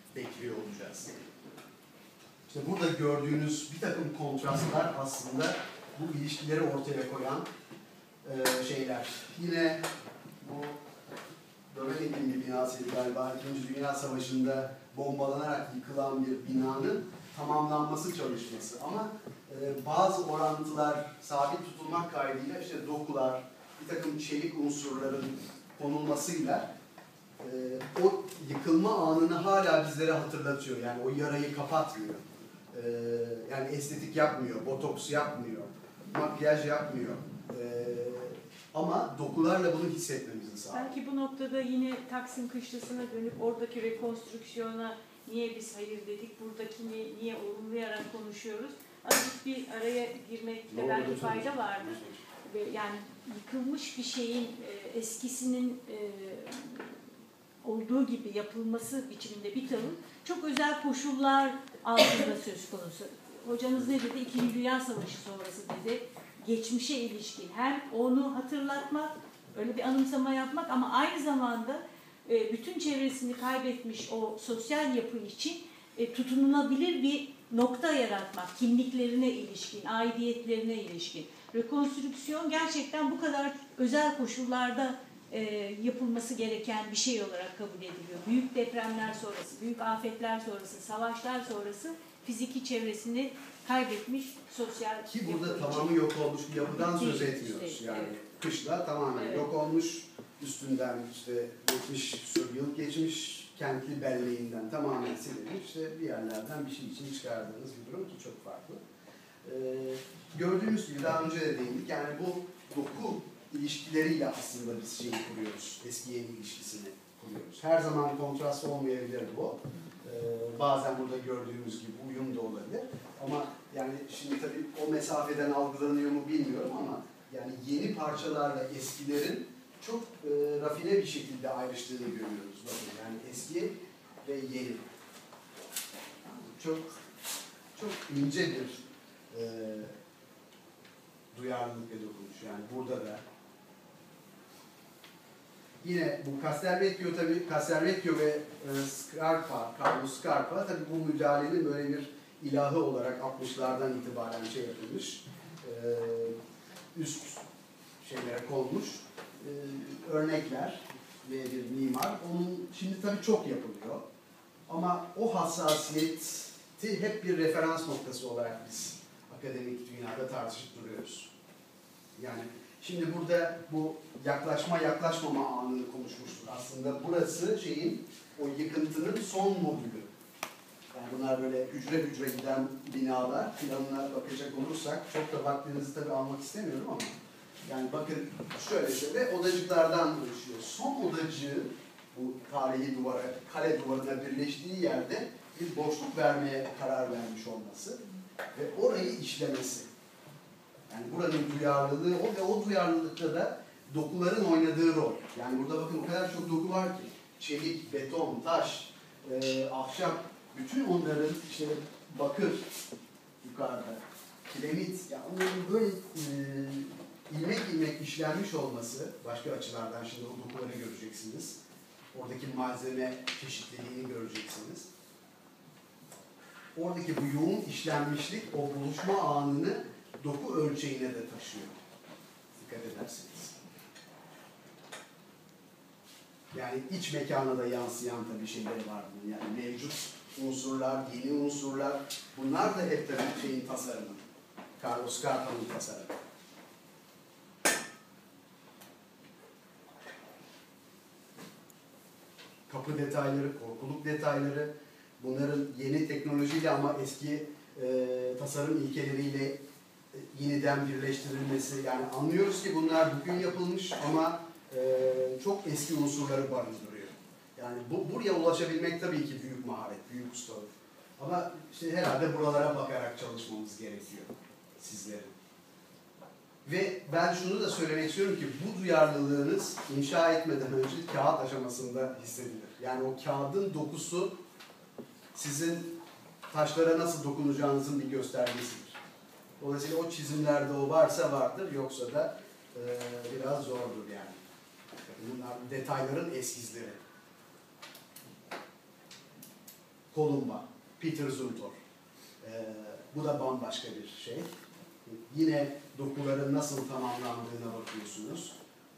bekliyor olacağız. İşte burada gördüğünüz bir takım kontrastlar aslında bu ilişkileri ortaya koyan e, şeyler. Yine bu Dömenek'in bir binasıydı galiba. İkinci Dünya Savaşı'nda bombalanarak yıkılan bir binanın tamamlanması çalışması. Ama e, bazı orantılar sabit tutulmak kaydıyla işte dokular, bir takım çelik unsurların konulmasıyla e, o yıkılma anını hala bizlere hatırlatıyor. Yani o yarayı kapatmıyor. E, yani estetik yapmıyor, botoks yapmıyor, makyaj yapmıyor. E, ama dokularla bunu hissetmemizi sağlıyor. Belki bu noktada yine Taksim Kışlası'na dönüp oradaki rekonstrüksiyona niye biz hayır dedik, buradakini niye olumlayarak konuşuyoruz. Azıcık bir araya girmekte belki fayda vardır. Yani yıkılmış bir şeyin e, eskisinin e, olduğu gibi yapılması biçiminde bir tavır çok özel koşullar altında söz konusu. Hocamız ne dedi? İkinci Dünya Savaşı sonrası dedi. Geçmişe ilişkin hem onu hatırlatmak, öyle bir anımsama yapmak ama aynı zamanda e, bütün çevresini kaybetmiş o sosyal yapı için e, tutunulabilir bir nokta yaratmak, kimliklerine ilişkin, aidiyetlerine ilişkin. Rekonstrüksiyon gerçekten bu kadar özel koşullarda e, yapılması gereken bir şey olarak kabul ediliyor. Büyük depremler sonrası, büyük afetler sonrası, savaşlar sonrası fiziki çevresini kaybetmiş sosyal ki burada yapı tamamı için. yok olmuş bir yapıdan söz Işte, etmiyoruz. işte, Yani evet. kışla tamamen Evet. yok olmuş, üstünden işte yetmiş yıl geçmiş, kentli belleğinden tamamen silinmiş, işte bir yerlerden bir şey için çıkardığınız bir durum ki çok farklı. Ee, gördüğümüz gibi daha önce de değindik, yani bu doku ilişkileriyle aslında biz şeyi kuruyoruz, eski yeni ilişkisini kuruyoruz. Her zaman kontrast olmayabilir bu. Ee, bazen burada gördüğümüz gibi uyum da olabilir. Ama yani şimdi tabii o mesafeden algılanıyor mu bilmiyorum ama yani yeni parçalarla eskilerin çok e, rafine bir şekilde ayrıştığını görüyoruz. Bakın yani eski ve yeni. Çok çok ince bir e, duyarlılık ve dokunuş. Yani burada da yine bu Castelvecchio tabii Castelvecchio ve e, Scarpa, Carlo Scarpa tabii bu müdahalenin böyle bir ilahı olarak altmışlardan itibaren şey yapılmış, e, üst şeylere konmuş e, örnekler ve bir mimar. Onun şimdi tabii çok yapılıyor. Ama o hassasiyeti hep bir referans noktası olarak biz akademik dünyada tartışıp duruyoruz. Yani şimdi burada bu yaklaşma yaklaşmama anını konuşmuştuk. Aslında burası şeyin, o yıkıntının son modülü. Yani bunlar böyle hücre hücre giden binalar, planına bakacak olursak, çok da vaktinizi tabii almak istemiyorum ama yani bakın şöyle şöyle odacıklardan oluşuyor. Son odacığı bu tarihi duvara, kale duvarına birleştiği yerde bir boşluk vermeye karar vermiş olması ve orayı işlemesi. Yani buranın duyarlılığı o ve o duyarlılıkta da dokuların oynadığı rol. Yani burada bakın o kadar çok doku var ki çelik, beton, taş, e, ahşap, bütün onların işte bakır yukarıda, kiremit, yani onların böyle e, ilmek ilmek işlenmiş olması, başka açılardan şimdi o dokuları göreceksiniz. Oradaki malzeme çeşitliliğini göreceksiniz. Oradaki bu yoğun işlenmişlik o buluşma anını doku ölçeğine de taşıyor. Dikkat ederseniz. Yani iç mekana da yansıyan tabii şeyleri var bunun. Yani mevcut unsurlar, yeni unsurlar, bunlar da hep tabii şeyin tasarımı. Carlo Scarpa'nın tasarımı. Kapı detayları, korkuluk detayları, bunların yeni teknolojiyle ama eski e, tasarım ilkeleriyle e, yeniden birleştirilmesi. Yani anlıyoruz ki bunlar bugün yapılmış ama e, çok eski unsurları barındırıyor. Yani bu, buraya ulaşabilmek tabii ki büyük maharet, büyük ustalık. Ama işte herhalde buralara bakarak çalışmamız gerekiyor sizlerin. Ve ben şunu da söylemek istiyorum ki bu duyarlılığınız inşa etmeden önce kağıt aşamasında hissedilir. Yani o kağıdın dokusu sizin taşlara nasıl dokunacağınızın bir göstergesidir. Dolayısıyla o çizimlerde o varsa vardır, yoksa da e, biraz zordur yani. Bunlar detayların eskizleri. Kolumba, Peter Zumthor. Ee, bu da bambaşka bir şey. Yine dokuların nasıl tamamlandığına bakıyorsunuz.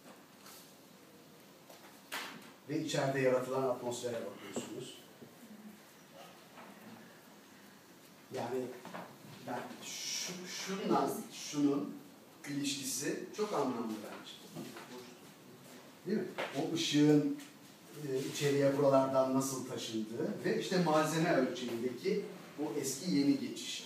Ve içeride yaratılan atmosfere bakıyorsunuz. Yani ben şu, şunla şunun ilişkisi çok anlamlı bence. Değil mi? O ışığın e, içeriye buralardan nasıl taşındığı ve işte malzeme ölçeğindeki o eski yeni geçiş.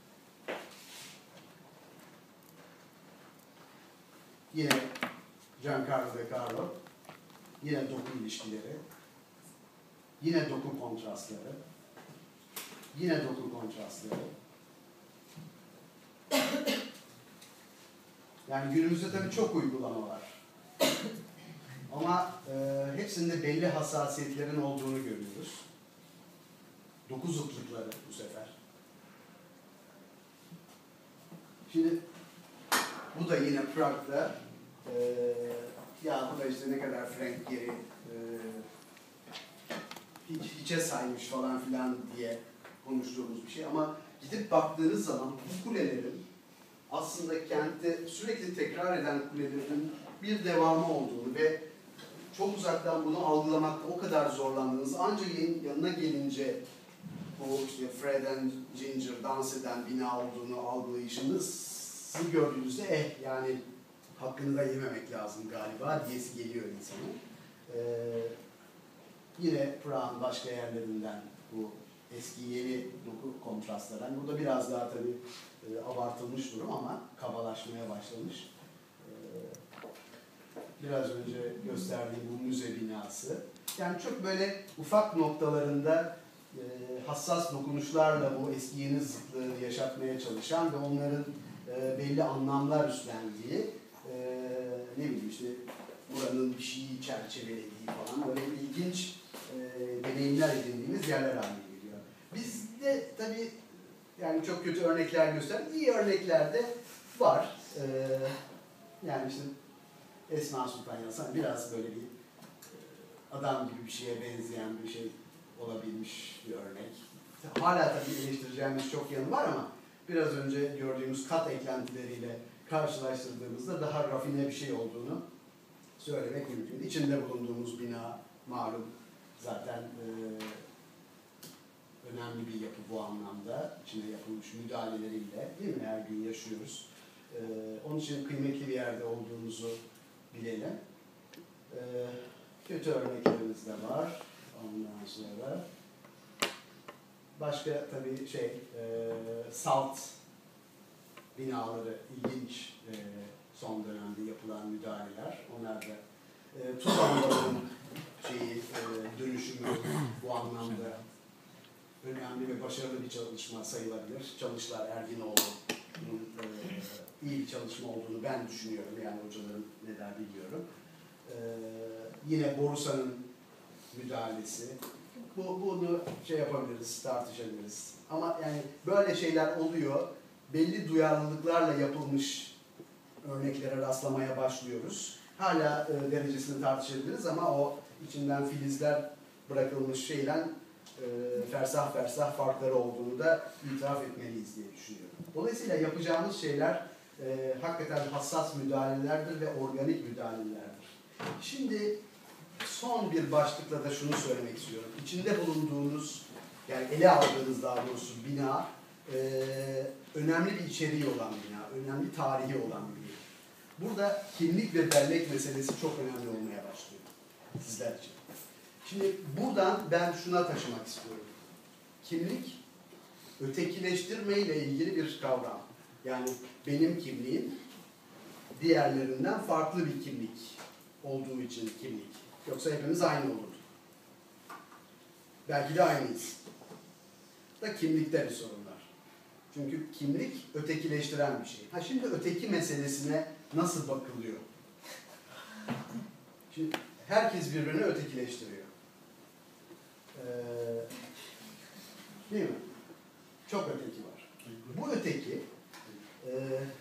Yine Giancarlo De Carlo, yine doku ilişkileri, yine doku kontrastları, yine doku kontrastları. Yani günümüzde tabii çok uygulama var. Ama e, hepsinde belli hassasiyetlerin olduğunu görüyoruz. Doku zıtlıkları bu sefer. Şimdi bu da yine Prague'da e, ya bu da işte ne kadar Frank Gehry e, hiç, hiçe saymış falan filan diye konuştuğumuz bir şey. Ama gidip baktığınız zaman bu kulelerin aslında kentte sürekli tekrar eden kulelerin bir devamı olduğunu ve çok uzaktan bunu algılamakta o kadar zorlandığınız, ancak yanına gelince o işte Fred and Ginger dans eden bina olduğunu algılayışınızı gördüğünüzde eh yani hakkını da yememek lazım galiba diyesi geliyor insanın. Ee, yine Prag'ın başka yerlerinden bu eski yeni doku kontrastları. Yani burada biraz daha tabii e, abartılmış durum ama kabalaşmaya başlamış. E, biraz önce gösterdiğim bu müze binası. Yani çok böyle ufak noktalarında e, hassas dokunuşlarla bu eski yeni zıtlığı yaşatmaya çalışan ve onların e, belli anlamlar üstlendiği e, ne bileyim işte buranın bir şeyi çerçevelediği falan böyle ilginç e, deneyimler edindiğimiz yerler haline geliyor. Bizde tabii yani çok kötü örnekler göster, iyi örnekler de var. Ee, yani işte Esma Sultan Yasan biraz böyle bir adam gibi bir şeye benzeyen bir şey olabilmiş bir örnek. Hala tabii eleştireceğimiz çok yanı var ama biraz önce gördüğümüz kat eklentileriyle karşılaştırdığımızda daha rafine bir şey olduğunu söylemek mümkün. İçinde bulunduğumuz bina malum zaten e, önemli bir yapı bu anlamda. İçine yapılmış müdahaleleriyle değil mi? Her gün yaşıyoruz. Ee, onun için kıymetli bir yerde olduğumuzu bilelim. Ee, kötü örneklerimiz de var. Ondan sonra başka tabii şey e, salt binaları ilginç e, son dönemde yapılan müdahaleler. Onlar da e, tuz anlarının şeyi e, dönüşümü bu anlamda önemli ve başarılı bir çalışma sayılabilir. Çalışlar Erginoğlu'nun e, iyi bir çalışma olduğunu ben düşünüyorum. Yani hocalarım ne der biliyorum. E, yine Borusan'ın müdahalesi. Bu, bunu şey yapabiliriz, tartışabiliriz. Ama yani böyle şeyler oluyor. Belli duyarlılıklarla yapılmış örneklere rastlamaya başlıyoruz. Hala e, derecesini tartışabiliriz ama o içinden filizler bırakılmış şeyle e, fersah fersah farkları olduğunu da itiraf etmeliyiz diye düşünüyorum. Dolayısıyla yapacağımız şeyler e, hakikaten hassas müdahalelerdir ve organik müdahalelerdir. Şimdi son bir başlıkla da şunu söylemek istiyorum. İçinde bulunduğunuz, yani ele aldığınız daha doğrusu bina e, önemli bir içeriği olan bina, önemli tarihi olan bir bina. Burada kimlik ve bellek meselesi çok önemli olmaya başlıyor sizler için. Şimdi buradan ben şuna taşımak istiyorum. Kimlik, ötekileştirme ile ilgili bir kavram. Yani benim kimliğim diğerlerinden farklı bir kimlik olduğu için kimlik. Yoksa hepimiz aynı olurdu. Belki de aynıyız. Da kimlikte bir sorun var. Çünkü kimlik ötekileştiren bir şey. Ha şimdi öteki meselesine nasıl bakılıyor? Şimdi herkes birbirini ötekileştiriyor. Ee, değil mi? Çok öteki var. Bu öteki e,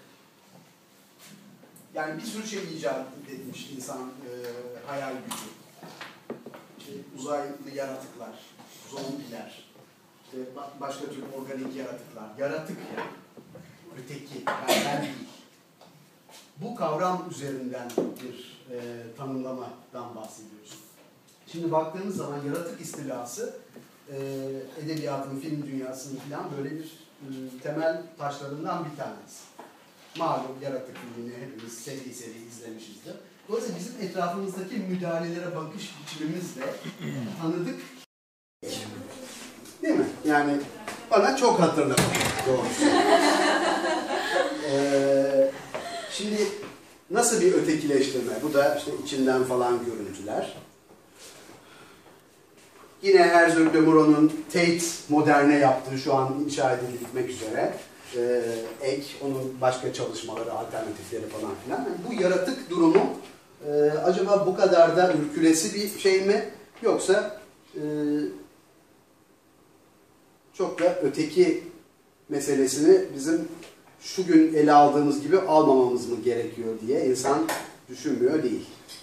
yani bir sürü şey icat etmiş insan e, hayal gücü. İşte uzaylı yaratıklar, zombiler, ve başka tür organik yaratıklar. Yaratık yani. Öteki, yani ben değil. Bu kavram üzerinden bir e, tanımlamadan bahsediyoruz. Şimdi baktığımız zaman yaratık istilası e, edebiyatın, film dünyasının falan böyle bir e, temel taşlarından bir tanesi. Malum yaratık filmini hepimiz seri seri izlemişizdir. Dolayısıyla bizim etrafımızdaki müdahalelere bakış biçimimizle tanıdık. Değil mi? Yani bana çok hatırladı doğrusu. ee, şimdi nasıl bir ötekileştirme? Bu da işte içinden falan görüntüler. Yine Herzog de Meuron'un Tate moderne yaptığı, şu an inşa edilmek üzere e, ek, onun başka çalışmaları, alternatifleri falan filan. Yani bu yaratık durumu e, acaba bu kadar da ürkülesi bir şey mi? Yoksa e, çok da öteki meselesini bizim şu gün ele aldığımız gibi almamamız mı gerekiyor diye insan düşünmüyor değil.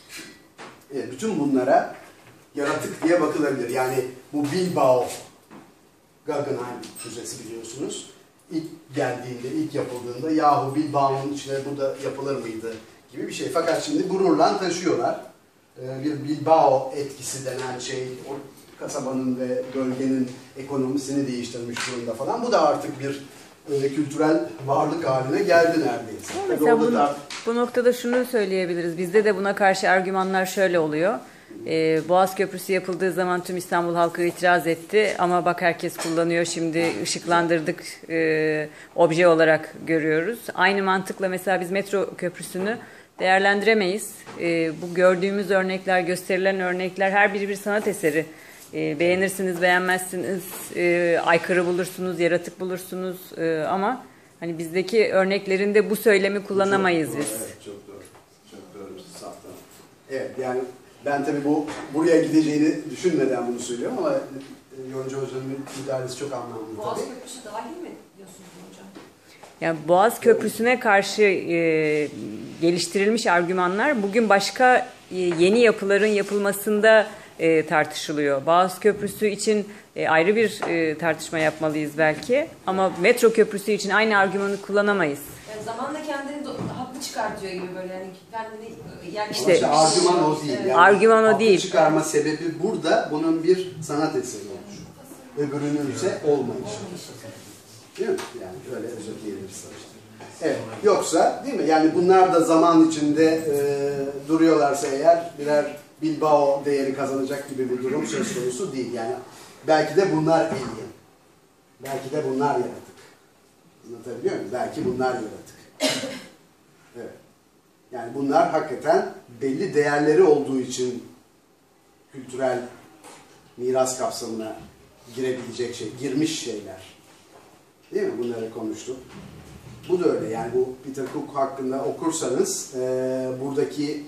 Evet, bütün bunlara yaratık diye bakılabilir. Yani bu Bilbao Guggenheim Müzesi biliyorsunuz. İlk geldiğinde, ilk yapıldığında yahu Bilbao'nun içine bu da yapılır mıydı gibi bir şey. Fakat şimdi gururla taşıyorlar. Ee, bir Bilbao etkisi denen şey o kasabanın ve bölgenin ekonomisini değiştirmiş durumda falan. Bu da artık bir e, kültürel varlık haline geldi neredeyse. Mesela bu, bu noktada şunu söyleyebiliriz. Bizde de buna karşı argümanlar şöyle oluyor. Ee, Boğaz Köprüsü yapıldığı zaman tüm İstanbul halkı itiraz etti ama bak herkes kullanıyor, şimdi ışıklandırdık, e, obje olarak görüyoruz. Aynı mantıkla mesela biz metro köprüsünü değerlendiremeyiz. E, bu gördüğümüz örnekler, gösterilen örnekler her biri bir sanat eseri. E, beğenirsiniz, beğenmezsiniz, e, aykırı bulursunuz, yaratık bulursunuz e, ama hani bizdeki örneklerinde bu söylemi kullanamayız çok biz. Doğru, evet, çok doğru. Çok doğru. Saftan. Evet, yani ben tabii bu buraya gideceğini düşünmeden bunu söylüyorum ama Yonca Hoca'nın müdahalesi çok anlamlı. Boğaz tabii. Köprüsü dahil mi diyorsunuz hocam? Yani Boğaz Köprüsü'ne karşı e, geliştirilmiş argümanlar bugün başka e, yeni yapıların yapılmasında e, tartışılıyor. Boğaz Köprüsü için e, ayrı bir e, tartışma yapmalıyız belki ama metro köprüsü için aynı argümanı kullanamayız. Yani zamanla kendini do- haklı çıkartıyor gibi böyle yani kendini yani İşte, işte argüman o değil. Evet. Yani Argüman o haklı değil. çıkarma sebebi burada bunun bir sanat eseri olmuş. Öbürünün ise olmayışı. Değil mi? Yani öyle özetleyebiliriz. Evet. Yoksa değil mi? Yani bunlar da zaman içinde e, duruyorlarsa eğer birer Bilbao değeri kazanacak gibi bir durum söz konusu değil. Yani belki de bunlar alien. Belki de bunlar yaratık. Anlatabiliyor muyum? Belki bunlar yaratık. Evet. Yani bunlar hakikaten belli değerleri olduğu için kültürel miras kapsamına girebilecek şey, girmiş şeyler. Değil mi? Bunları konuştuk. Bu da öyle. Yani bu Peter Cook hakkında okursanız e, buradaki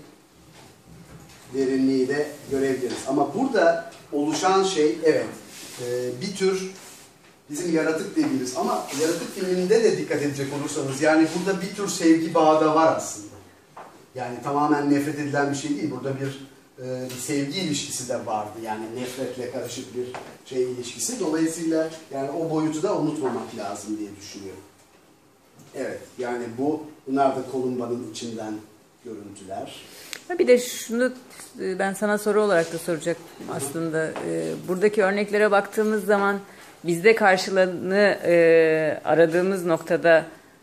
derinliği de görebiliriz. Ama burada oluşan şey evet e, bir tür bizim yaratık dediğimiz ama yaratık filminde de dikkat edecek olursanız yani burada bir tür sevgi bağı da var aslında. Yani tamamen nefret edilen bir şey değil. Burada bir, e, bir sevgi ilişkisi de vardı. Yani nefretle karışık bir şey ilişkisi. Dolayısıyla yani o boyutu da unutmamak lazım diye düşünüyorum. Evet, yani bu bunlar da Columba'nın içinden görüntüler. Bir de şunu ben sana soru olarak da soracaktım aslında. Buradaki örneklere baktığımız zaman bizde karşılığını aradığımız noktada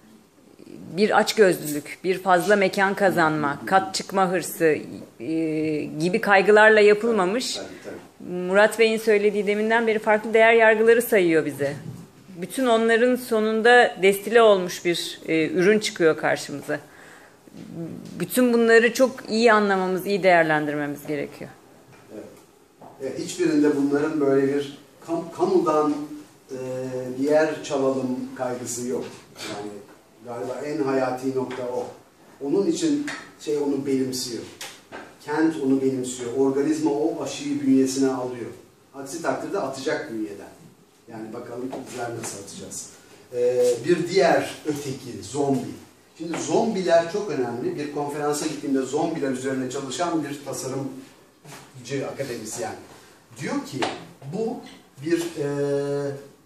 bir açgözlülük, bir fazla mekan kazanma, kat çıkma hırsı gibi kaygılarla yapılmamış. Tabii, tabii. Murat Bey'in söylediği deminden beri farklı değer yargıları sayıyor bize. Bütün onların sonunda destile olmuş bir e, ürün çıkıyor karşımıza. Bütün bunları çok iyi anlamamız, iyi değerlendirmemiz gerekiyor. Evet. Evet, hiçbirinde bunların böyle bir kam kamudan e, bir yer çalalım kaygısı yok. Yani galiba en hayati nokta o. Onun için şey onu benimsiyor. Kent onu benimsiyor. Organizma o aşıyı bünyesine alıyor. Aksi takdirde atacak bünyeden. Yani bakalım bizler nasıl atacağız. Ee, bir diğer öteki, zombi. Şimdi zombiler çok önemli. Bir konferansa gittiğimde zombiler üzerine çalışan bir tasarımcı akademisyen. Diyor ki bu bir e,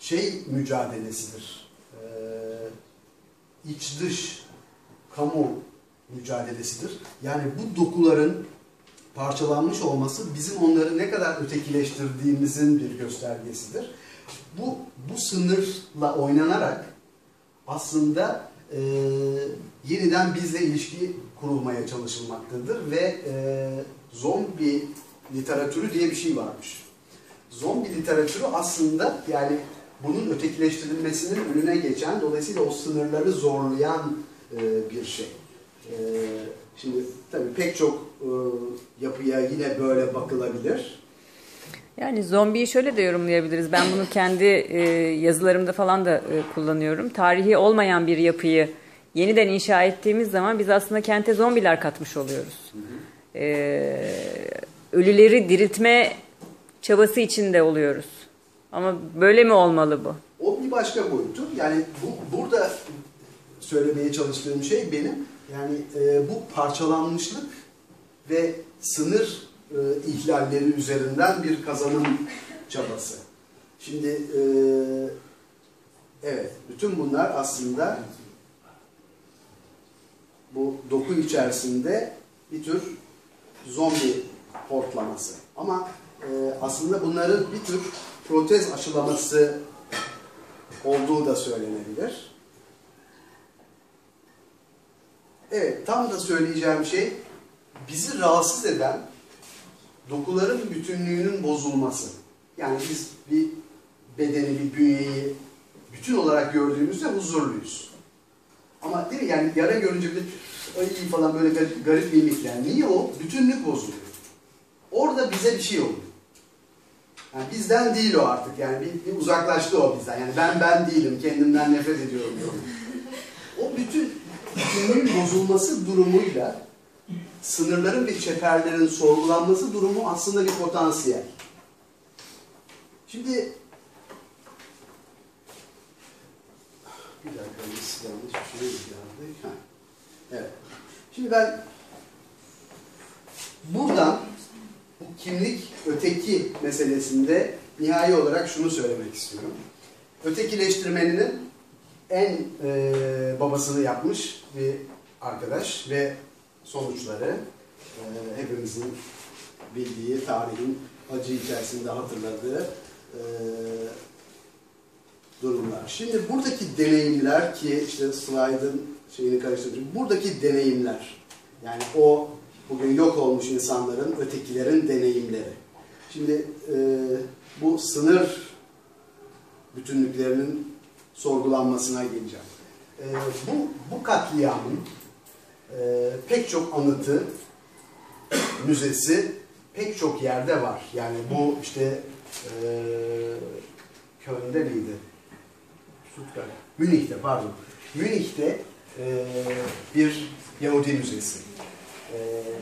şey mücadelesidir. E, iç dış kamu mücadelesidir. Yani bu dokuların parçalanmış olması bizim onları ne kadar ötekileştirdiğimizin bir göstergesidir. Bu, bu sınırla oynanarak aslında e, yeniden bizle ilişki kurulmaya çalışılmaktadır ve e, zombi literatürü diye bir şey varmış. Zombi literatürü aslında yani bunun ötekileştirilmesinin önüne geçen, dolayısıyla o sınırları zorlayan e, bir şey. E, şimdi tabii pek çok e, yapıya yine böyle bakılabilir. Yani zombiyi şöyle de yorumlayabiliriz. Ben bunu kendi e, yazılarımda falan da e, kullanıyorum. Tarihi olmayan bir yapıyı yeniden inşa ettiğimiz zaman biz aslında kente zombiler katmış oluyoruz. Hı hı. E, ölüleri diriltme çabası içinde oluyoruz. Ama böyle mi olmalı bu? O bir başka boyutu. Yani bu, burada söylemeye çalıştığım şey benim. Yani e, bu parçalanmışlık ve sınır e, ihlalleri üzerinden bir kazanım çabası. Şimdi e, evet, bütün bunlar aslında bu doku içerisinde bir tür zombi hortlaması. Ama e, aslında bunların bir tür protez aşılaması olduğu da söylenebilir. Evet, tam da söyleyeceğim şey bizi rahatsız eden dokuların bütünlüğünün bozulması. Yani biz bir bedeni, bir bünyeyi bütün olarak gördüğümüzde huzurluyuz. Ama değil mi? Yani yara görünce bir ay falan böyle garip, garip mimikler. Niye o? Bütünlük bozuluyor. Orada bize bir şey oluyor. Yani bizden değil o artık. Yani bir, bir uzaklaştı o bizden. Yani ben ben değilim, kendimden nefret ediyorum diyor. O bütün bütünlüğün bozulması durumuyla sınırların ve çeperlerin sorgulanması durumu aslında bir potansiyel. Şimdi bir dakika, biz yanlış bir şey yazdık. Ha. Evet. Şimdi ben buradan bu kimlik öteki meselesinde nihai olarak şunu söylemek istiyorum. Ötekileştirmenin en e, babasını yapmış bir arkadaş ve sonuçları e, hepimizin bildiği, tarihin acı içerisinde hatırladığı e, durumlar. Şimdi buradaki deneyimler ki işte slide'ın şeyini karıştırdım. Buradaki deneyimler, yani o bugün yok olmuş insanların, ötekilerin deneyimleri. Şimdi e, bu sınır bütünlüklerinin sorgulanmasına geleceğim. E, bu, bu katliamın e, pek çok anıtı, müzesi pek çok yerde var. Yani bu işte e, Köln'de miydi? Stuttgart. Münih'te pardon. Münih'te e, bir Yahudi müzesi. E,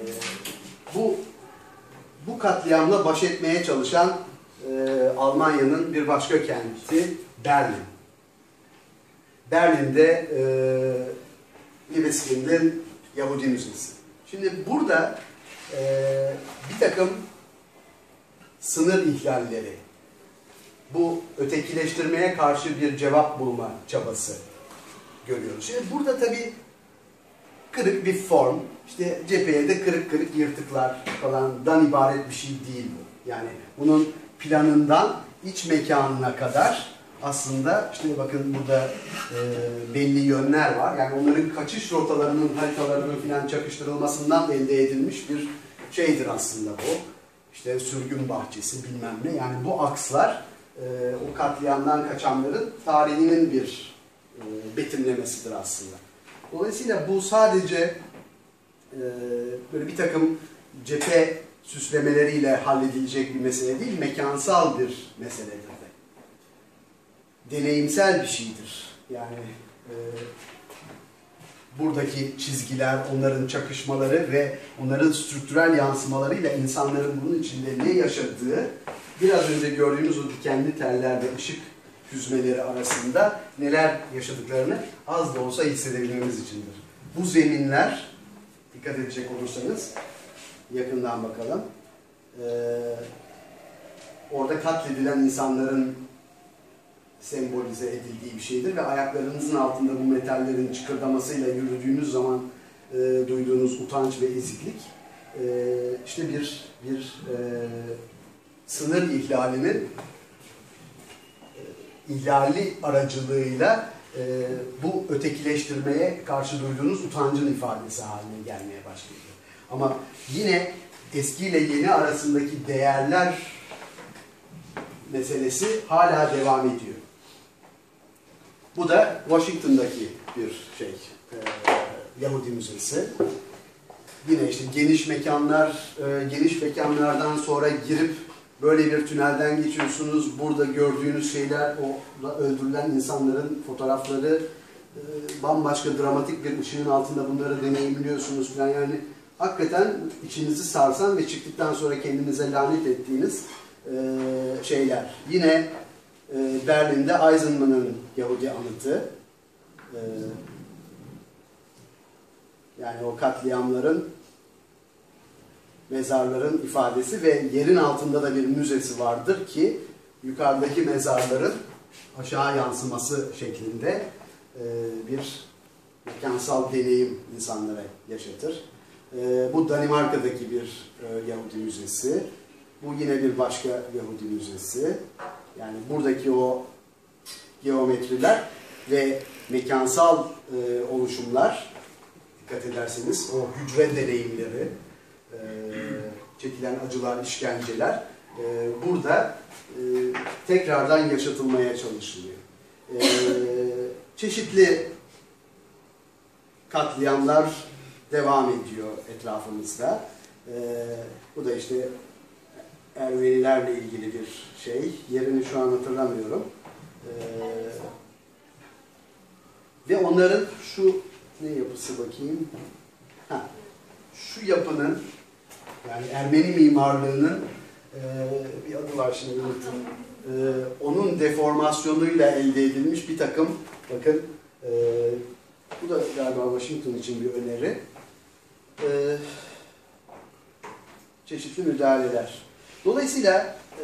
bu bu katliamla baş etmeye çalışan e, Almanya'nın bir başka kenti Berlin. Berlin'de e, Libeskind'in Yahudi müzesi. Şimdi burada e, bir takım sınır ihlalleri, bu ötekileştirmeye karşı bir cevap bulma çabası görüyoruz. Şimdi burada tabii kırık bir form, işte cepheye de kırık kırık yırtıklar falandan ibaret bir şey değil bu. Yani bunun planından iç mekanına kadar aslında işte bakın burada e, belli yönler var. Yani onların kaçış rotalarının, haritalarının filan çakıştırılmasından elde edilmiş bir şeydir aslında bu. İşte sürgün bahçesi bilmem ne. Yani bu akslar e, o katliamdan kaçanların tarihinin bir e, betimlemesidir aslında. Dolayısıyla bu sadece e, böyle bir takım cephe süslemeleriyle halledilecek bir mesele değil, mekansal bir meseledir de. Deneyimsel bir şeydir. Yani e, buradaki çizgiler, onların çakışmaları ve onların strüktürel yansımalarıyla insanların bunun içinde ne yaşadığı, biraz önce gördüğümüz o dikenli tellerde ışık hüzmeleri arasında neler yaşadıklarını az da olsa hissedebilmemiz içindir. Bu zeminler, dikkat edecek olursanız, yakından bakalım. Ee, orada katledilen insanların sembolize edildiği bir şeydir ve ayaklarınızın altında bu metallerin çıkırdamasıyla yürüdüğünüz zaman e, duyduğunuz utanç ve eziklik e, işte bir bir e, sınır ihlalinin e, ihlali aracılığıyla e, bu ötekileştirmeye karşı duyduğunuz utancın ifadesi haline gelmeye başladı. Ama yine eskiyle yeni arasındaki değerler meselesi hala devam ediyor. Bu da Washington'daki bir şey, e, Yahudi Müzesi. Yine işte geniş mekanlar, e, geniş mekanlardan sonra girip böyle bir tünelden geçiyorsunuz. Burada gördüğünüz şeyler, o öldürülen insanların fotoğrafları, e, bambaşka dramatik bir ışığın altında bunları deneyimliyorsunuz falan. Yani hakikaten içinizi sarsan ve çıktıktan sonra kendinize lanet ettiğiniz e, şeyler. Yine e, Berlin'de Eisenman'ın Yahudi anıtı. E, yani o katliamların, mezarların ifadesi ve yerin altında da bir müzesi vardır ki yukarıdaki mezarların aşağı yansıması şeklinde e, bir mekansal deneyim insanlara yaşatır. E, bu Danimarka'daki bir e, Yahudi müzesi. Bu yine bir başka Yahudi müzesi. Yani buradaki o geometriler ve mekansal e, oluşumlar, dikkat ederseniz o hücre deneyimleri, e, çekilen acılar, işkenceler e, burada e, tekrardan yaşatılmaya çalışılıyor. E, çeşitli katliamlar devam ediyor etrafımızda. E, bu da işte Ermenilerle ilgili bir şey. Yerini şu an hatırlamıyorum. E, ve onların şu ne yapısı bakayım? Ha, şu yapının, yani Ermeni mimarlığının e, bir adı var şimdi unuttum. E, onun deformasyonuyla elde edilmiş bir takım, bakın e, bu da galiba Washington için bir öneri. E, çeşitli müdahaleler. Dolayısıyla e,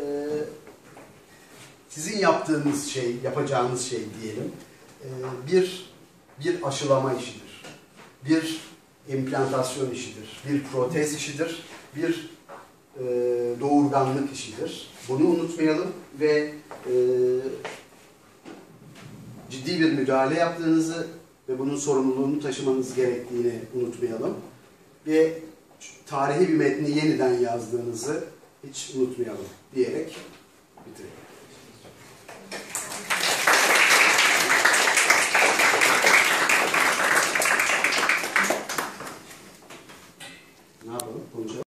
sizin yaptığınız şey, yapacağınız şey diyelim, e, bir bir aşılama işidir, bir implantasyon işidir, bir protez işidir, bir e, doğurganlık işidir. Bunu unutmayalım ve e, ciddi bir müdahale yaptığınızı ve bunun sorumluluğunu taşımanız gerektiğini unutmayalım. Ve tarihi bir metni yeniden yazdığınızı hiç unutmayalım diyerek bitirelim. Ne yapalım? Konuşalım.